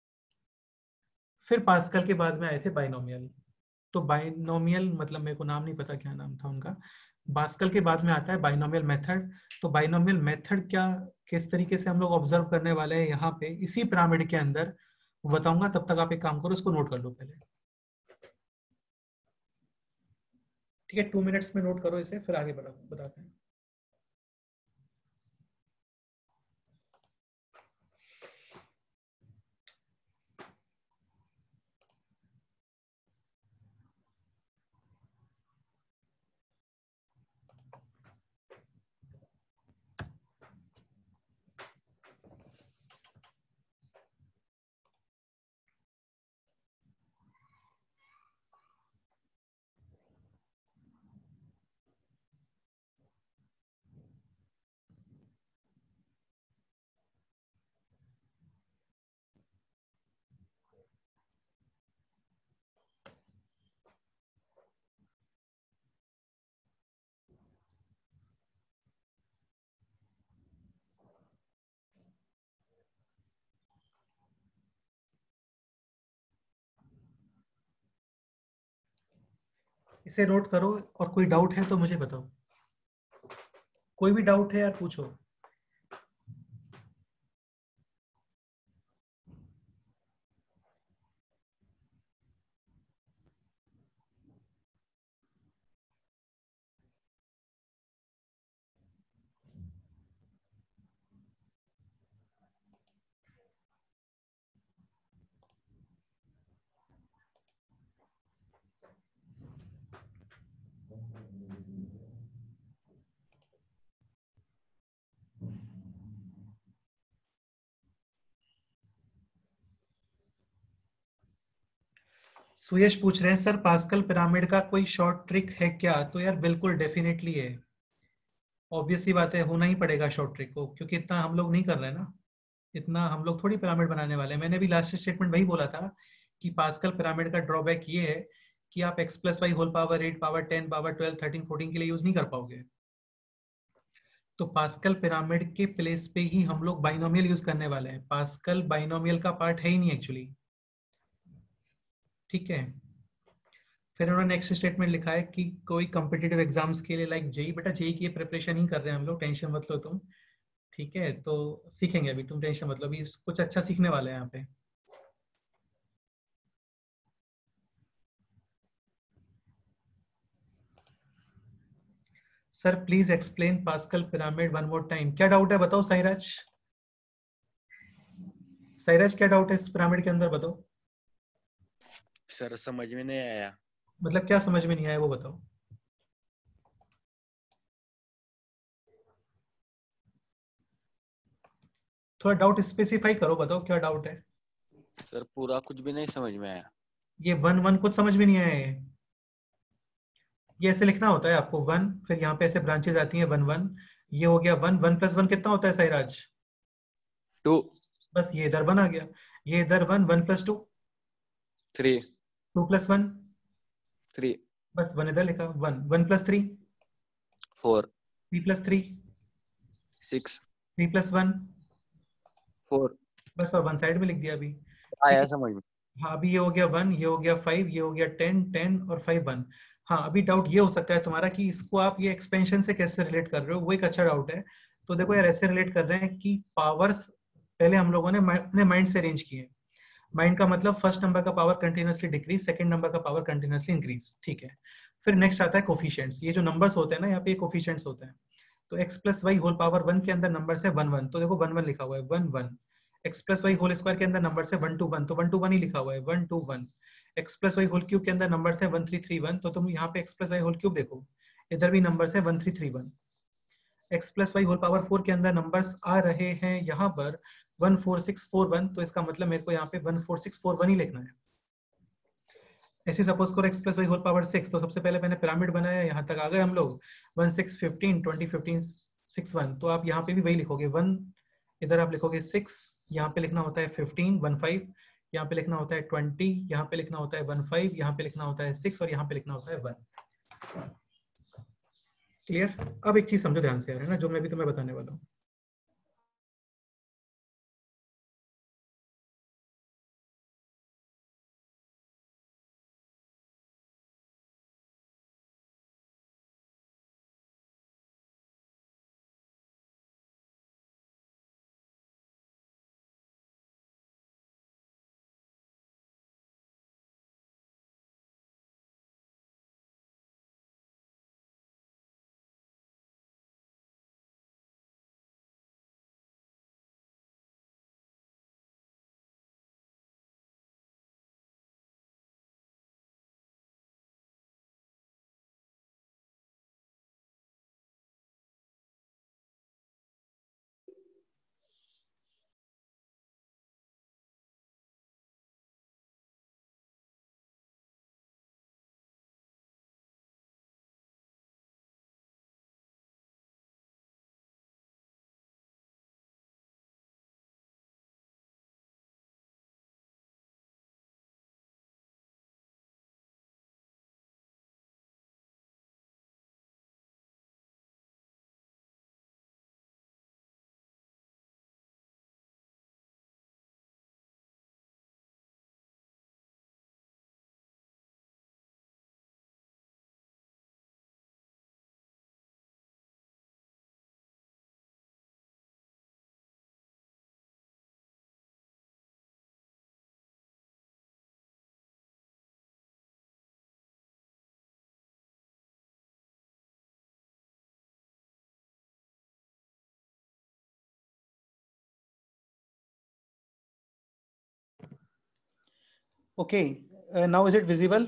फिर पास्कल के बाद में आए थे बाइनोमियल। तो बाइनोमियल मतलब मेरे को नाम नहीं पता क्या नाम था उनका। पास्कल के बाद में आता है बाइनोमियल मेथड। तो बाइनोमियल मेथड क्या, किस तरीके से हम लोग ऑब्जर्व करने वाले हैं यहाँ पे इसी पिरामिड के अंदर, बताऊंगा। तब तक आप एक काम करो, इसको नोट कर लो पहले, ठीक है। टू मिनट्स में नोट करो इसे, फिर आगे बढ़ा बताते हैं। इसे नोट करो, और कोई डाउट है तो मुझे बताओ। कोई भी डाउट है यार पूछो। सुयश पूछ रहे हैं सर पास्कल पिरामिड का कोई शॉर्ट ट्रिक है क्या? तो यार बिल्कुल डेफिनेटली है, ऑब्वियस सी बात है, होना ही पड़ेगा शॉर्ट ट्रिक को, क्योंकि इतना हम लोग नहीं कर रहे हैं ना, इतना हम लोग थोड़ी पिरामिड बनाने वाले हैं। मैंने भी लास्ट स्टेटमेंट वही बोला था कि पास्कल पिरामिड का ड्रॉबैक ये है कि आप x plus Y whole power eight power ten power twelve thirteen fourteen के लिए यूज नहीं कर पाओगे। तो पास्कल पिरामिड के प्लेस पे ही हम लोग बाइनोमियल यूज करने वाले हैं। पास्कल बाइनोमियल का पार्ट है ही नहीं एक्चुअली, ठीक है। फिर उन्होंने नेक्स्ट स्टेटमेंट लिखा है कि कोई कॉम्पिटिटिव एग्जाम्स के लिए लाइक जेई, बेटा जेई की प्रिपरेशन ही कर रहे हैं हम लोग, टेंशन मत लो तुम, ठीक है। तो सीखेंगे अभी, तुम टेंशन मत लो, अभी कुछ अच्छा सीखने वाले हैं यहाँ पे। Sir please explain Pascal pyramid one more time. क्या डाउट है बताओ साईराज। साईराज क्या डाउट है इस पिरामिड के अंदर बताओ। सर समझ में नहीं आया। मतलब क्या समझ में नहीं आया वो बताओ। थोड़ा डाउट स्पेसिफाई करो, बताओ क्या डाउट है। सर पूरा कुछ भी नहीं समझ में आया। ये वन वन कुछ समझ में नहीं आया है। ये ऐसे लिखना होता है आपको, वन फिर यहाँ पे ऐसे ब्रांचेज आती हैं वन वन। ये हो गया वन, वन प्लस वन कितना होता है साईराज? टू। बस ये इधर वन आ गया, ये इधर one, one plus two three. Two plus one three. बस वन इधर लिखा, one, one plus three four. Three plus three six. Three plus one four. बस, और वन साइड में लिख दिया अभी। आया समझ में। हाँ अभी ये हो गया वन, ये हो गया फाइव, ये हो गया टेन, टेन और फाइव वन। हाँ अभी डाउट ये हो सकता है तुम्हारा कि इसको आप ये एक्सपेंशन से कैसे रिलेट कर रहे हो, वो एक अच्छा डाउट है। तो देखो यार ऐसे रिलेट कर रहे हैं कि पावर्स पहले हम लोगों ने अपने माइंड से अरेंज किए। माइंड का मतलब फर्स्ट नंबर का power continuously decrease, second number का पावर कंटिन्यूअसली इंक्रीज, ठीक है। फिर नेक्स्ट आता है कोफिशिएंट्स। ये जो नंबर्स होते हैं ना यहाँ पे कोफिशिएंट्स होते हैं। तो x plus Y whole power one के अंदर नंबर है वन वन, तो देखो वन वन लिखा हुआ है, one one. X plus Y whole square के अंदर नंबर है वन टू वन, तो वन टू वन ही लिखा हुआ है, one two one. X plus Y whole cube के अंदर नंबर है वन थ्री थ्री वन, तो तुम यहाँ पे x plus Y whole cube देखो, इधर भी नंबर है one three three one. X plus Y whole power four के अंदर नंबर्स आ रहे हैं यहाँ पर one four six four one, तो इसका मतलब मेरे को यहाँ पे one four six four one ही लिखना है। ऐसे सपोज करो x plus Y whole power six, तो सबसे पहले मैंने पिरामिड बनाया, यहाँ तक आ गए हम लोग, one six fifteen twenty fifteen six one, तो आप यहाँ पे भी वही लिखोगे, वन इधर आप लिखोगे सिक्स, यहाँ पे लिखना होता है फिफ्टीन, वन फाइव, यहाँ पे लिखना होता है ट्वेंटी, यहाँ पे लिखना होता है वन फाइव, यहाँ पे लिखना होता है सिक्स और यहाँ पे लिखना होता है वन। क्लियर? अब एक चीज समझो ध्यान से यार, है ना, जो मैं भी तुम्हें बताने वाला हूँ। Okay, uh, now is it visible?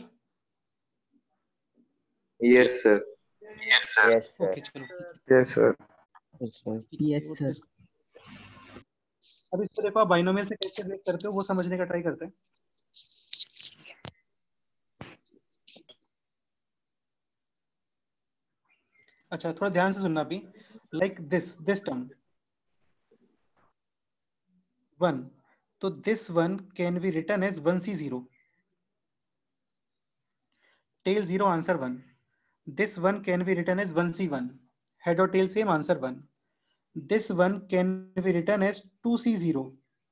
Yes, sir. Yes, sir. Okay, चलो। Yes, sir. Yes, sir. अब इसको देखो आप बाइनोमियल से कैसे रिलेट करते हो वो समझने का ट्राई करते हैं। अच्छा थोड़ा ध्यान से सुनना भी, like this this term one, तो this one can be written as one C zero, tail zero answer one. This one can be written as one C one, head और tail same answer one. This one can be written as two C zero.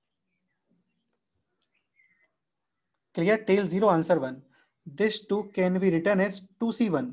Clear? Tail zero, answer one. This two can be written as two C one.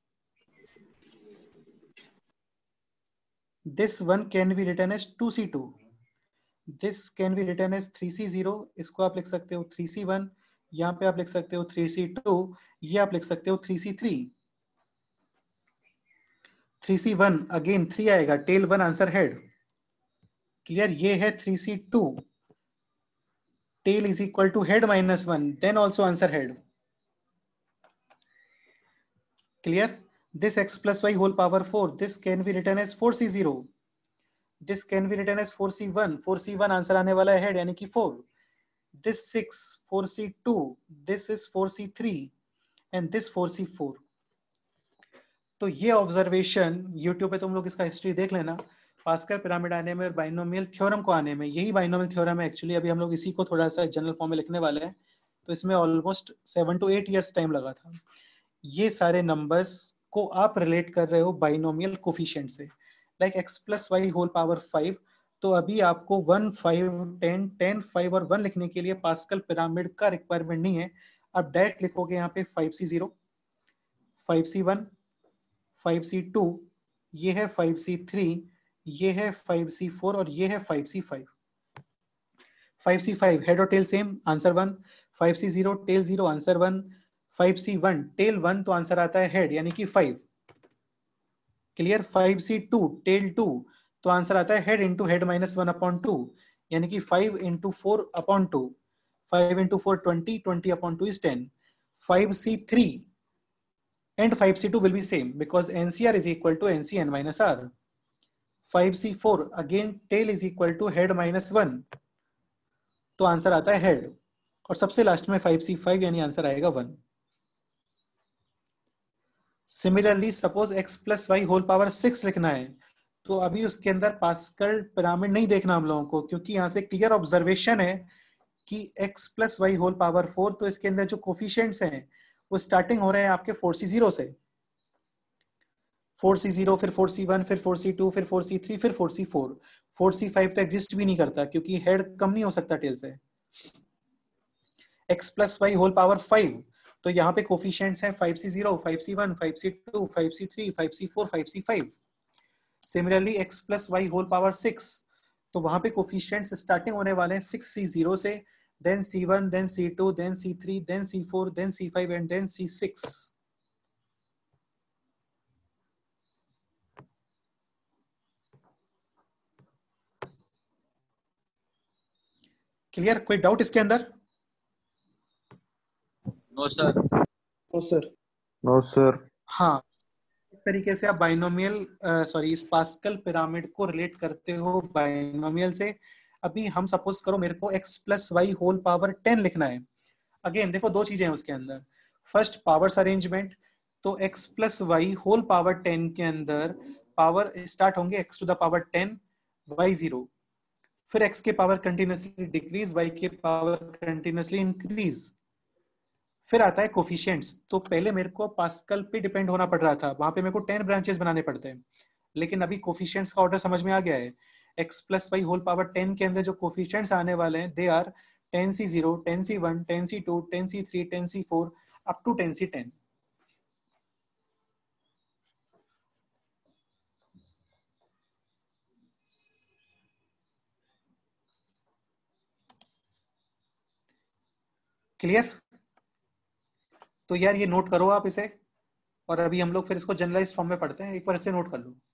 This one can be written as two C two. This can be written as three C zero. इसको आप लिख सकते हो three C one. यहाँ पे आप लिख सकते हो three C two. ये आप लिख सकते हो three C three. Three C one again three आएगा, tail one answer head. Clear? ये है three C two, tail is equal to head minus one, then also answer head. Clear? This x plus y whole power four, this can be written as four C zero, this can be written as four C one, four C one answer आने वाला है head यानी कि four, this six, four C two, this is four C three and this four C four. तो ये observation YouTube पे तुम लोग इसका हिस्ट्री देख लेना, पास्कल पिरामिड आने में और बाइनोमियल थ्योरम को आने में, यही बाइनोमियल थ्योरम है एक्चुअली। अभी हम लोग इसी को थोड़ा सा जनरल फॉर्म में लिखने वाले हैं, तो इसमें almost seven to eight years time लगा था। ये सारे नंबर्स को आप रिलेट कर रहे हो बाइनोमियल कोफिशिएंट से, like x plus Y whole power five. तो अभी आपको one, five, ten, ten, five और वन लिखने के लिए पास्कल पिरामिड का रिक्वायरमेंट नहीं है। आप डायरेक्ट लिखोगे यहाँ पे five C zero, five C one, five C two, ये है फाइव सी थ्री, ये है फाइव सी फोर और ये है five C five. Five C five head और tail same, answer one. Five C zero tail zero, answer one. Five C one tail one तो answer आता है हेड यानी कि five. Clear? Five C two tail two तो answer आता है head into head minus one upon two यानी कि five into four upon two. Five into four twenty, twenty upon two is ten. Five C three and five C two will be same because N C R is equal to N C N minus R. Five C four again tail is equal to head minus one, तो answer आता है head. और सबसे last में five C five यानी answer आएगा one. Similarly suppose x plus Y whole power six लिखना है, तो अभी उसके अंदर पास्कल पिरामिड नहीं देखना हम लोगों को, क्योंकि यहाँ से क्लियर ऑब्जर्वेशन है कि x plus Y whole power four, तो इसके अंदर जो कोफिशिएंट्स हैं वो स्टार्टिंग हो रहे हैं आपके फोर सी ज़ीरो से। फोर सी ज़ीरो, फिर फोर सी वन, फिर फोर सी टू, फिर फोर सी थ्री, फिर four C four. Four C five तो एग्जिस्ट भी नहीं करता क्योंकि हेड कम नहीं हो सकता टेल से। x plus Y whole power five, तो यहाँ पे कोफिशिएंट्स हैं five C zero, five C one, five C two, five C three, five C four, five C five. Similarly x plus Y whole power six, तो वहां पे coefficients starting होने वाले हैं सिक्स सी ज़ीरो से, then C one, then C two, then C three, then C four, then C five and then C six. Clear? कोई doubt इसके अंदर? No sir. No sir. No sir. हाँ, इस तरीके से आप बाइनोमियल सॉरी इस पास्कल पिरामिड को रिलेट करते हो बाइनोमियल से। अभी हम सपोज करो मेरे को x plus Y whole power ten लिखना है। अगेन देखो दो चीजें हैं उसके अंदर। फर्स्ट पावर्स अरेंजमेंट, तो x plus Y whole power ten के अंदर पावर स्टार्ट होंगे x to the power ten, y zero, फिर x के पावर कंटिन्यूसली डिक्रीज, y के पावर कंटिन्यूसली इंक्रीज, फिर आता है कोफिशिएंट्स। तो पहले मेरे को पास्कल पे डिपेंड होना पड़ रहा था, वहां पे मेरे को टेन ब्रांचेस बनाने पड़ते हैं, लेकिन अभी कोफिशिएंट्स का ऑर्डर समझ में आ गया है। x plus Y whole power ten के अंदर जो कोफिशिएंट्स आने वाले हैं they are ten C zero, ten C one, ten C two, ten C three, ten C four up to ten C ten. Clear? तो यार ये नोट करो आप इसे, और अभी हम लोग फिर इसको जनरलाइज फॉर्म में पढ़ते हैं। एक बार इसे नोट कर लो।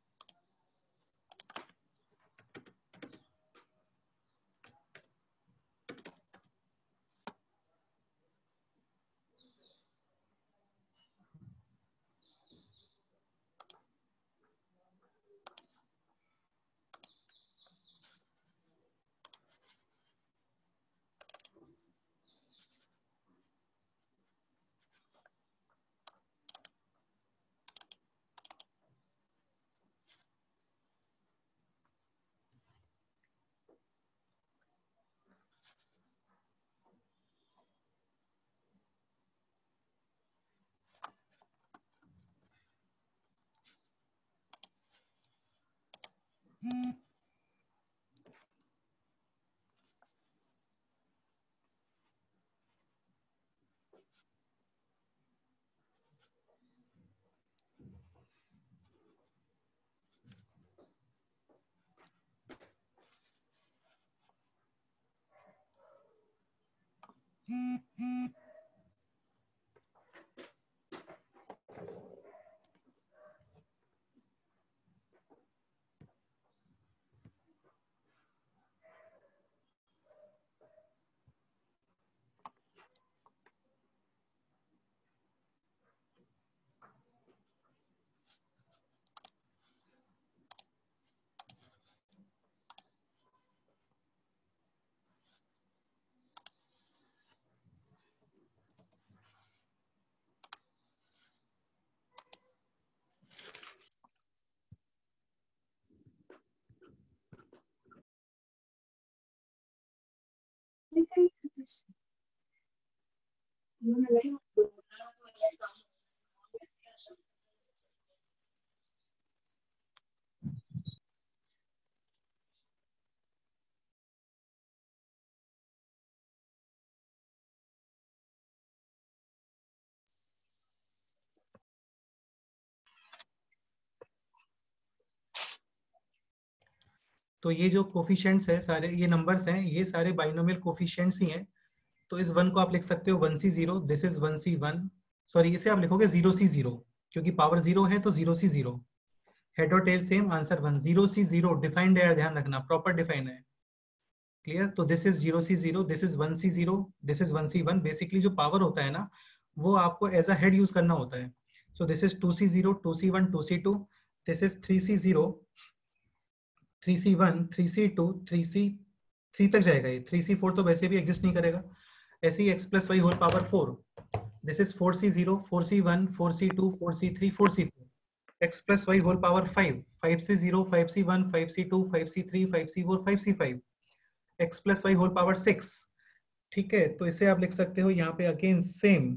तो ये जो कोफिशिएंट्स है सारे, ये नंबर्स हैं, ये सारे बाइनोमियल कोफिशिएंट्स ही हैं। तो इस वन को आप लिख सकते हो one C zero, this is one C one, sorry इसे आप लिखोगे जीरो सी जीरो, क्योंकि पावर जीरो है तो जीरो सी जीरो। हेड और tail same, answer one. Zero C zero defined है, ध्यान रखना, प्रॉपर डिफाइन है। क्लियर? तो this is zero C zero, this is one C zero, this is one C one. Basically जो power होता है ना, वो आपको एज अ हेड यूज करना होता है। So this is two C zero, two C one, two C two, this is three C zero, three C one, three C two, three C three तक जाएगा ये, थ्री सी फोर तो वैसे भी exist नहीं करेगा। ऐसे ही x plus Y whole power four, this is four C zero, four C one, four C two, four C three, four C four. X plus Y whole power five, five C zero, five C one, five C two, five C three, five C four, five C five. X plus Y whole power six. ठीक है, तो इसे आप लिख सकते हो यहाँ पे again same,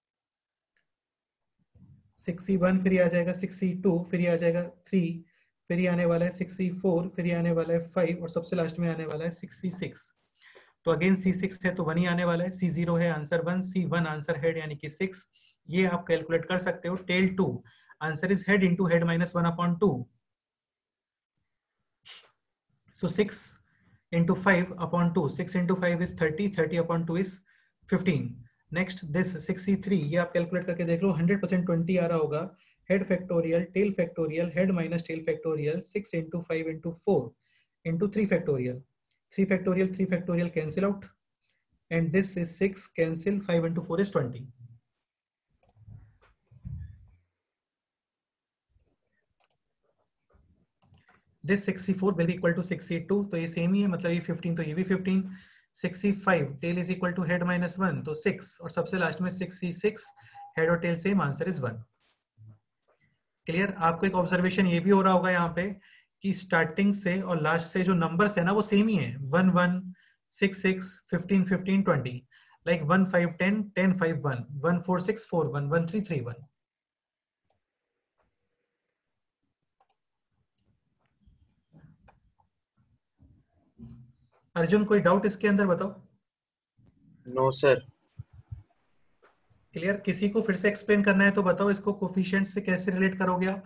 six C one, फिर ये आ जाएगा सिक्स सी टू, फिर ये आ जाएगा थ्री, फिर ये आने वाला है सिक्स सी फोर, फिर ये आने वाला है फाइव, और सबसे लास्ट में आने वाला है सिक्स सी सिक्स। तो अगेन सी सिक्स है तो वन ही आने वाला है, सी जीरो है answer one, C one answer head यानी कि सिक्स। ये आप कैलकुलेट कर सकते हो। Tail two answer is head into head minus one upon two, so six into five upon two, six into five is thirty, thirty upon two is fifteen. Next this six C three, ये आप calculate करके देख लो, hundred percent twenty आ रहा होगा। Head factorial, tail factorial, head minus tail factorial, six into five into four into three factorial, three factorial, three factorial cancel out, and this is six cancel, five into four is twenty. This six C four will be equal to six C two, तो ये same ही है, मतलब ये fifteen तो ये भी fifteen. Six C five, tail is equal to head minus one, तो सिक्स, और सबसे लास्ट में सिक्स सी सिक्स, हेड और tail same, answer is one. Clear? आपको एक ऑब्जर्वेशन ये भी हो रहा होगा यहाँ पे कि स्टार्टिंग से और लास्ट से जो नंबर्स है ना वो सेम ही है, one one, six six, fifteen fifteen, twenty, like one five ten, ten five one, one four six four one, one three three one. Arjun कोई डाउट इसके अंदर बताओ? No sir. क्लियर? किसी को फिर से एक्सप्लेन करना है तो बताओ, इसको कोफिशिएंट से कैसे रिलेट करोगे आप?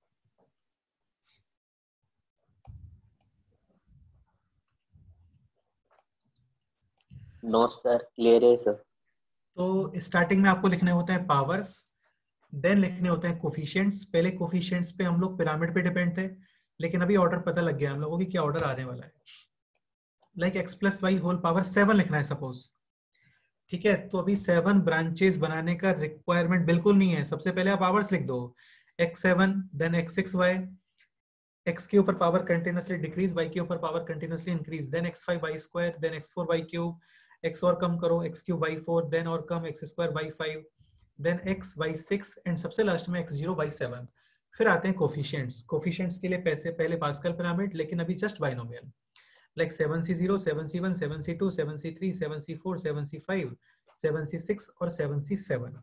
नो सर, क्लियर है सर। तो स्टार्टिंग में आपको लिखने होते हैं पावर्स, देन लिखने होते हैं कोफिशिएंट्स। पहले कोफिशिएंट्स पे हम लोग पिरामिड पे डिपेंड थे, लेकिन अभी ऑर्डर पता लग गया हम लोगों की क्या ऑर्डर आने वाला है। Like x plus Y whole power seven लिखना है सपोज, ठीक है? तो अभी सेवन ब्रांचेस बनाने का रिक्वायरमेंट बिल्कुल नहीं है। सबसे पहले आप पावर्स लिख दो, X seven, then X six Y, X के ऊपर पावर कंटिन्यूअसली डिक्रीज, वाई के ऊपर power continuously increase, then x five Y square, then x four Y cube, X और कम करो, X cube Y four, then और कम X square Y five, then X Y six, and सबसे last में X zero Y seven. फिर आते हैं कोफिशिएंट्स। कोफिशिएंट्स के लिए पैसे पहले पास्कल पिरामिड, लेकिन अभी just binomial, like seven C zero, seven C one, seven C two, seven C three, seven C four, seven C five, seven C six और seven C seven.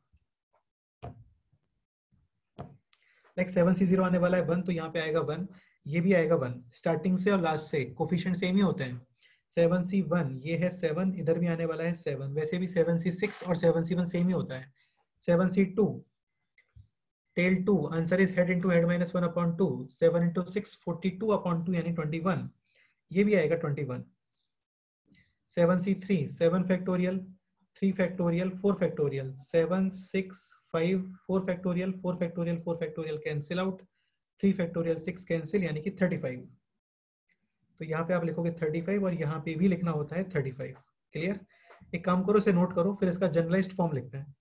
Like seven C zero आने वाला है one, तो यहाँ पे आएगा one, ये भी आएगा वन। स्टार्टिंग से और लास्ट से कोफिशिएंट सेम ही होते हैं। सेवन सी वन ये है सेवन, इधर भी आने वाला है सेवन। वैसे भी सेवन सी सिक्स और सेवन सी वन सेम ही होता है। Seven C two, tail two, answer is head into head minus one upon two, seven into six, forty two upon two यानी ट्वेंटी वन, ये भी आएगा twenty one. Seven C three, seven factorial, three factorial, four factorial, seven six five, four factorial, four factorial, four factorial cancel out, three factorial six cancel यानी कि thirty five. तो यहाँ पे आप लिखोगे थर्टी फाइव और यहाँ पे भी लिखना होता है थर्टी फाइव। क्लियर? एक काम करो, इसे नोट करो, फिर इसका जनरलाइज्ड फॉर्म लिखते हैं।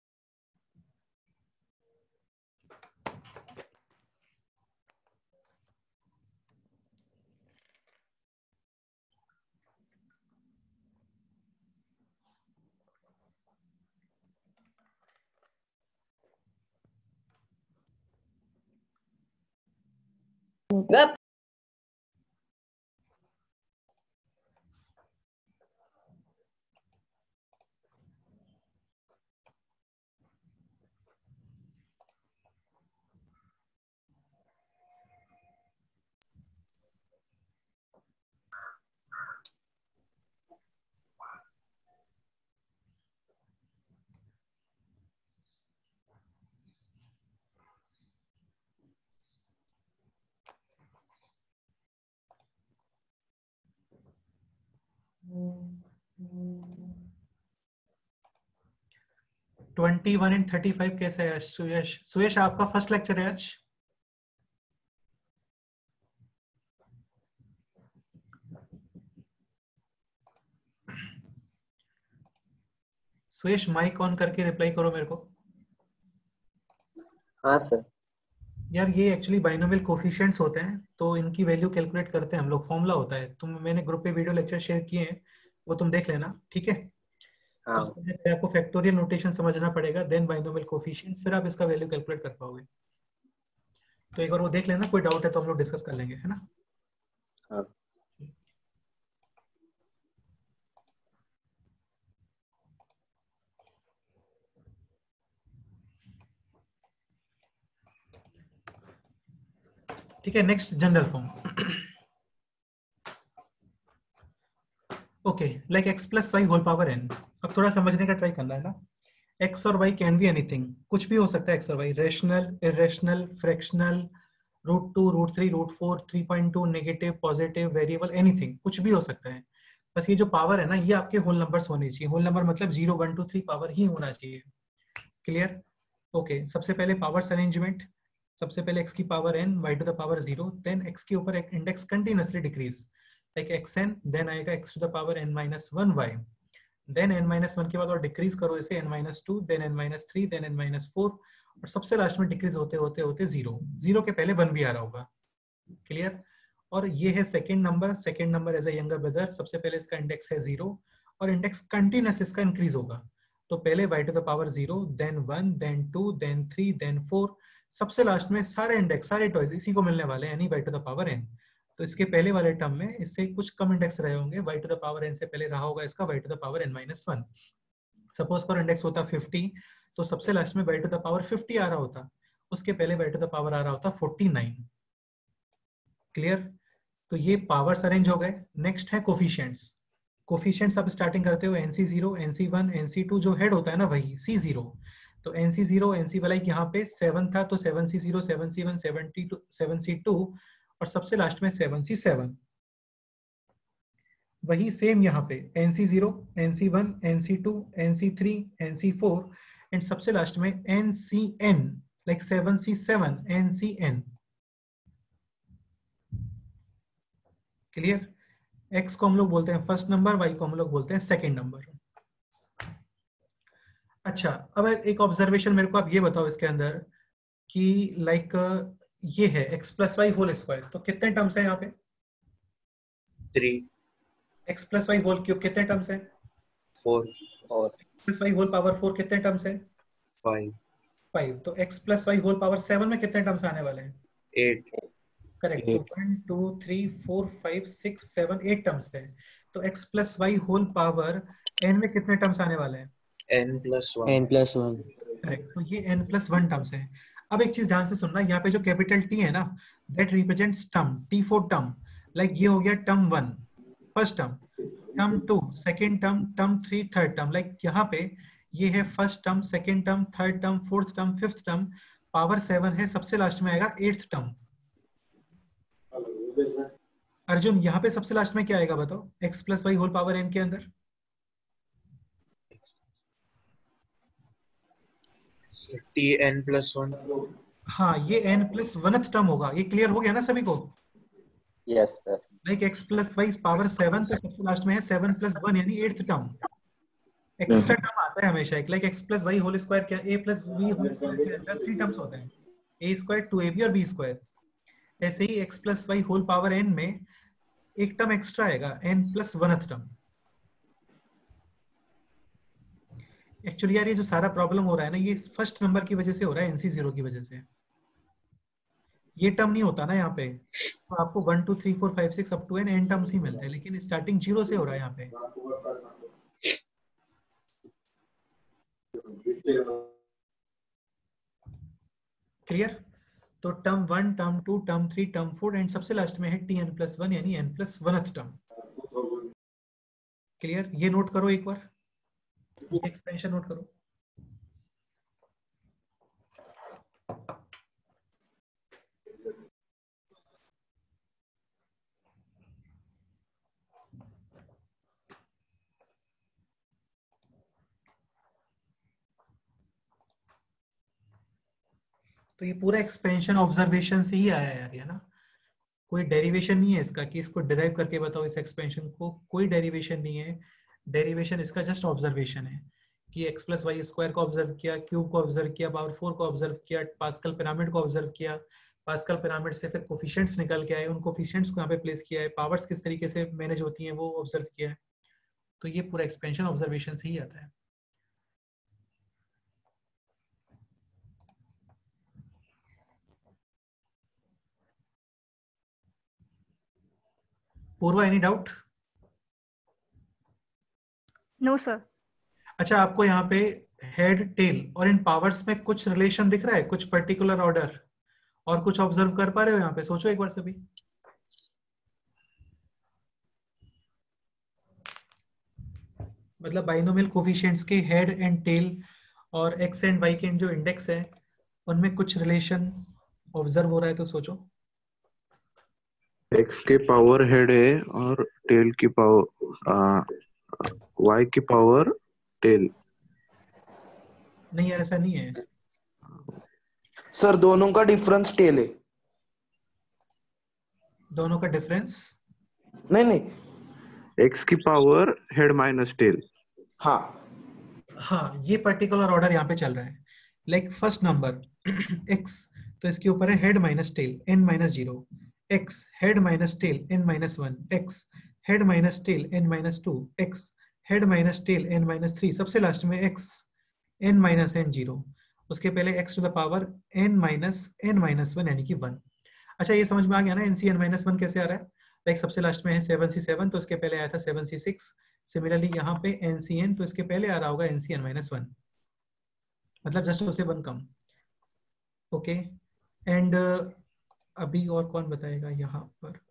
गप। Twenty one and thirty five कैसे है सुयश? सुयश आपका फर्स्ट लेक्चर है आज? सुयश माइक ऑन करके रिप्लाई करो मेरे को। हाँ सर। यार ये एक्चुअली बाइनोमियल कोफिशिएंट्स होते हैं, तो इनकी वैल्यू कैलकुलेट करते हैं हम लोग, फॉर्मूला होता है। तुम मैंने ग्रुप पे वीडियो लेक्चर शेयर किए हैं, वो तुम देख लेना, ठीक है? हाँ। तो उसके लिए आपको फैक्टोरियल नोटेशन समझना पड़ेगा, देन बाइनोमियल कोफिशिएंट, फिर आप इसका वैल्यू कैलकुलेट कर पाओगे। तो एक बार वो देख लेना, कोई डाउट है तो हम लोग डिस्कस कर लेंगे, है ना? हाँ। ठीक है, next general form. Okay, like x plus Y whole power N. अब थोड़ा समझने का ट्राई करना है ना। एक्स और वाई कैन बी एनीथिंग, कुछ भी हो सकता है एक्स और Y, rational, irrational, fractional, root two, root three, root four, three point two, negative, positive, variable, anything, कुछ भी हो सकता है। बस ये जो पावर है ना, ये आपके होल नंबर्स होने चाहिए। होल नंबर मतलब zero, one, two, three power ही होना चाहिए। क्लियर? ओके, सबसे पहले पावर्स अरेंजमेंट। सबसे पहले x की power n, y to the power zero, then x के ऊपर एक index continuously decrease, like xn, देन आएगा x to the power n minus one y, then n minus one के बाद और डिक्रीज करो इसे n minus two, then n minus three, then n minus four, और सबसे लास्ट में डिक्रीज होते होते होते जीरो। जीरो के पहले वन भी आ रहा होगा। क्लियर? और ये है second number. Second number as a younger brother, सबसे पहले इसका इंडेक्स है जीरो, और इंडेक्स कंटिन्यूअस इसका इंक्रीज होगा। तो पहले y to the power zero, then one, then two, then three, then four, सबसे लास्ट में सारे इंडेक्स, सारे टॉयज इसी को मिलने वाले हैं, यानी y to the power n। तो इसके पहले वाले टर्म में इससे कुछ कम इंडेक्स रहे होंगे, y to the power n से पहले रहा होगा इसका y to the power n minus one. Suppose करो इंडेक्स होता फिफ्टी, तो सबसे लास्ट में y to the power fifty आ रहा होता, उसके पहले y टू द पावर आ रहा होता फोर्टी नाइन। क्लियर? तो ये पावर्स अरेंज हो गए। नेक्स्ट है कोफिशिएंट्स। कोफिशिएंट्स आप स्टार्टिंग करते हो N C zero, N C one, N C two, जो हेड होता है ना वही सी ज़ीरो। तो N C zero, N C वाला यहाँ पे सेवन था, तो seven C zero, seven C one, seven two, seven C two, और सबसे लास्ट में सेवन सी सेवन। वही सेम यहाँ पे N C zero, N C one, N C two, N C three, N C four, and सबसे last में N C N, like seven C seven, N C N. Clear? x को हम लोग बोलते हैं फर्स्ट नंबर, y को हम लोग बोलते हैं सेकंड नंबर। अच्छा, अब एक ऑब्जर्वेशन मेरे को आप ये बताओ इसके अंदर कि लाइक ये है x plus Y whole square, तो कितने टर्म्स है यहाँ पे? Three. x plus Y whole cube कितने टर्म्स है? फोर। और plus Y whole power four कितने टर्म्स है? फाइव। फाइव। तो x plus Y whole power seven में कितने टर्म्स आने वाले हैं? एट। करेक्ट। तो one, two, three, four, five, six, seven, eight terms है। तो x plus Y whole power n में कितने टर्म्स आने वाले हैं? N plus one. N plus one. Correct. तो ये n प्लस वन टर्म्स है। अब एक चीज ध्यान से सुनना, यहाँ पे जो कैपिटल T है ना, that represents term, T for term. Like ये हो गया term one, first term, term two, second term, term three, third term. Like यहाँ पे ये है first term, second term, third term, fourth term, fifth term, power seven है, सबसे last में आएगा एट्थ टर्म। अर्जुन, यहाँ पे सबसे लास्ट में क्या आएगा बताओ, x plus Y whole power n के अंदर? T N plus one. हाँ, ये n प्लस वनथ टर्म होगा। ये क्लियर हो गया ना सभी को? Yes sir. Like x plus Y power seven, तो सबसे लास्ट में है सेवन प्लस वन, यानी एट्थ टर्म। एक्स्ट्रा टर्म आता है हमेशा एक, like x plus Y whole square क्या, a plus b whole square के अंदर थ्री टर्म्स होते हैं, a square, two A B और b स्क्वायर। ऐसे ही x plus Y whole power n में एक टर्म एक्स्ट्रा आएगा, n plus oneth term. Actually यार ये जो सारा प्रॉब्लम हो रहा है ना, ये फर्स्ट नंबर की वजह से हो रहा है, एनसी जीरो की वजह से। ये टर्म नहीं होता ना यहाँ पे, तो आपको one two three four five six up to N N terms ही मिलते हैं, लेकिन स्टार्टिंग जीरो से हो रहा है यहाँ पे। क्लियर? तो term one, term two, term three, term four, and सबसे लास्ट में है टी एन प्लस वन, यानी N plus oneth term. Clear? ये नोट करो एक बार, ये एक्सपेंशन नोट करो। तो ये पूरा एक्सपेंशन ऑब्जर्वेशन से ही आया है यार, ये ना, कोई डेरिवेशन नहीं है इसका कि इसको डिराइव करके बताओ इस एक्सपेंशन को, कोई डेरिवेशन नहीं है। डेरिवेशन इसका जस्ट ऑब्जर्वेशन है कि एक्स प्लस वाई स्क्वायर को ऑब्जर्व किया, क्यूब को ऑब्जर्व किया, पावर फोर को ऑब्जर्व किया, पास्कल पिरामिड को ऑब्जर्व किया, पास्कल पिरामिड से फिर कोफिशिएंट्स निकल के आए, उन कोफिशिएंट्स को यहाँ पे प्लेस किया है, पावर्स किस तरीके से मैनेज होती हैं वो ऑब्जर्व किया है। तो ये पूरा एक्सपेंशन ऑब्जर्वेशन से ही आता है। Purva, any doubt? No sir. अच्छा, आपको यहाँ पे हेड टेल और इन पावर्स में कुछ रिलेशन दिख रहा है, कुछ पर्टिकुलर ऑर्डर और कुछ ऑब्जर्व कर पा रहे हो यहाँ पे? सोचो एक बार सभी। मतलब बाइनोमियल कोफिशिएंट्स के हेड एंड टेल और एक्स एंड वाई के जो इंडेक्स है उनमें कुछ रिलेशन ऑब्जर्व हो रहा है, तो सोचो। एक्स के पावर हेड है और टेल की पावर वाई की पावर टेल। नहीं यार, ऐसा नहीं है सर, दोनों का डिफरेंस टेल है। दोनों का डिफरेंस नहीं नहीं, एक्स की पावर हेड माइनस टेल। हाँ हाँ, ये पर्टिकुलर ऑर्डर यहाँ पे चल रहा है। लाइक फर्स्ट नंबर x, तो इसके ऊपर है head minus tail n minus zero, x head minus tail n minus one, x head minus tail n minus two, x head minus tail n minus three, सबसे last में x n minus n zero, उसके पहले x to the power n minus n minus one यानी कि one. अच्छा, ये समझ में आ गया ना nc n माइनस वन कैसे आ रहा है? लाइक सबसे लास्ट में है सेवन सी सेवन, तो इसके पहले आया था सेवन सी सिक्स। सिमिलरली यहाँ पे एनसीएन, तो इसके पहले आ रहा होगा एनसीएन माइनस वन, मतलब जस्ट उसे वन कम। ओके, एंड अभी और कौन बताएगा यहाँ पर?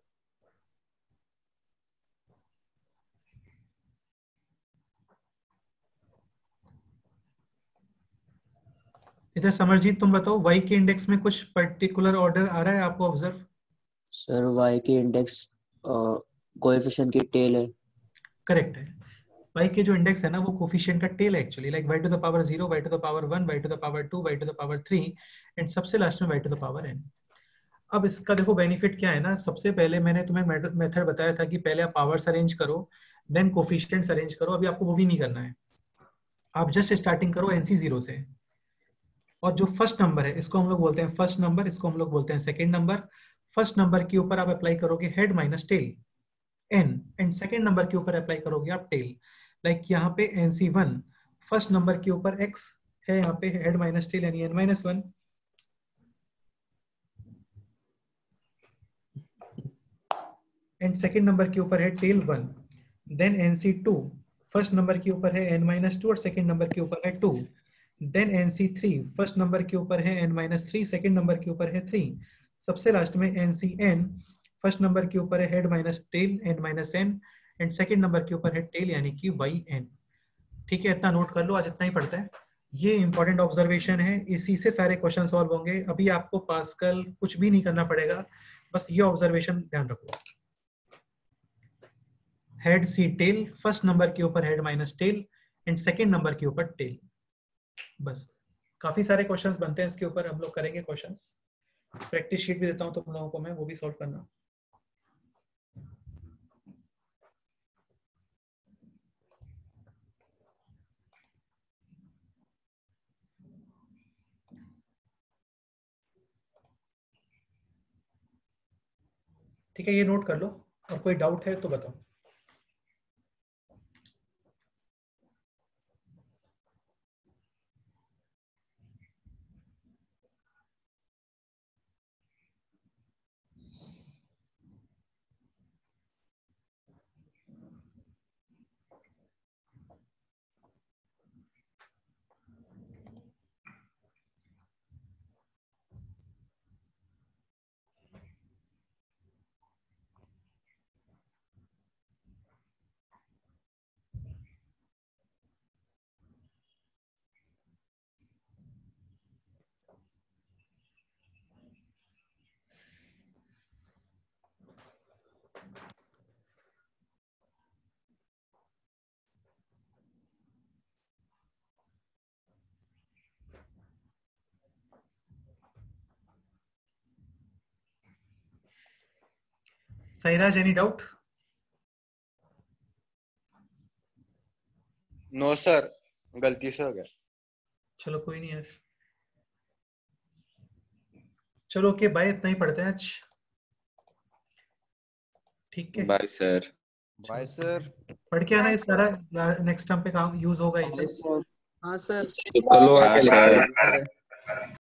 इधर समरजीत तुम बताओ, वाई के इंडेक्स में कुछ पर्टिकुलर ऑर्डर आ रहा है आपको ऑब्जर्व? सर वाई के इंडेक्स कोएफिशिएंट की टेल है। करेक्ट है, y के जो इंडेक्स है ना वो कोफिशिएंट का टेल है actually, like y to the power zero, y to the power one, y to the power two, y to the power three and सबसे लास्ट में y to the power n। अब इसका देखो benefit क्या है ना, सबसे पहले मैंने तुम्हें मेथड बताया था कि पहले आप पावर्स अरेंज करो देन कोफिशिएंट्स अरेंज करो। अभी आपको वो भी नहीं करना है, आप जस्ट स्टार्टिंग करो एनसी जीरो से। और जो फर्स्ट नंबर है इसको हम लोग बोलते हैं फर्स्ट नंबर, इसको हम लोग बोलते हैं सेकेंड नंबर। फर्स्ट नंबर के ऊपर आप अप्लाई करोगे head minus tail n and second number के ऊपर अप्लाई करोगे आप टेल। लाइक like यहाँ पे N C one, first number के ऊपर x है, यहाँ पे हेड माइनस टेल यानी n minus one, and second number के ऊपर है tail one. Then N C two, first number के ऊपर है n माइनस टू और सेकेंड नंबर के ऊपर है two. Then N C three, first number के ऊपर है n minus three, second number के ऊपर है थ्री। सबसे लास्ट में N C N, first number के ऊपर है head minus tail n minus N and second number के ऊपर है टेल यानी कि वाई एन। ठीक है, इतना नोट कर लो, आज इतना ही पढ़ते हैं। ये इंपॉर्टेंट ऑब्जर्वेशन है, इसी से सारे क्वेश्चन सॉल्व होंगे। अभी आपको पास्कल कुछ भी नहीं करना पड़ेगा, बस ये ऑब्जर्वेशन ध्यान रखो। हेड सी टेल, फर्स्ट नंबर के ऊपर head minus tail and second number के ऊपर टेल, बस। काफी सारे क्वेश्चंस बनते हैं इसके ऊपर, हम लोग करेंगे क्वेश्चंस। प्रैक्टिस शीट भी देता हूं तुम लोगों को मैं, वो भी सॉल्व करना। ठीक है, ये नोट कर लो, और कोई डाउट है तो बताओ। Sairaj any doubt? No sir, गलती से हो गया। चलो कोई नहीं यार, चलो ओके बाय, इतना ही पढ़ते हैं आज। ठीक है, बाय सर। Bye sir. पढ़ के आना, ये सारा नेक्स्ट टर्म पे काम यूज होगा ये सब। हाँ सर। कल आके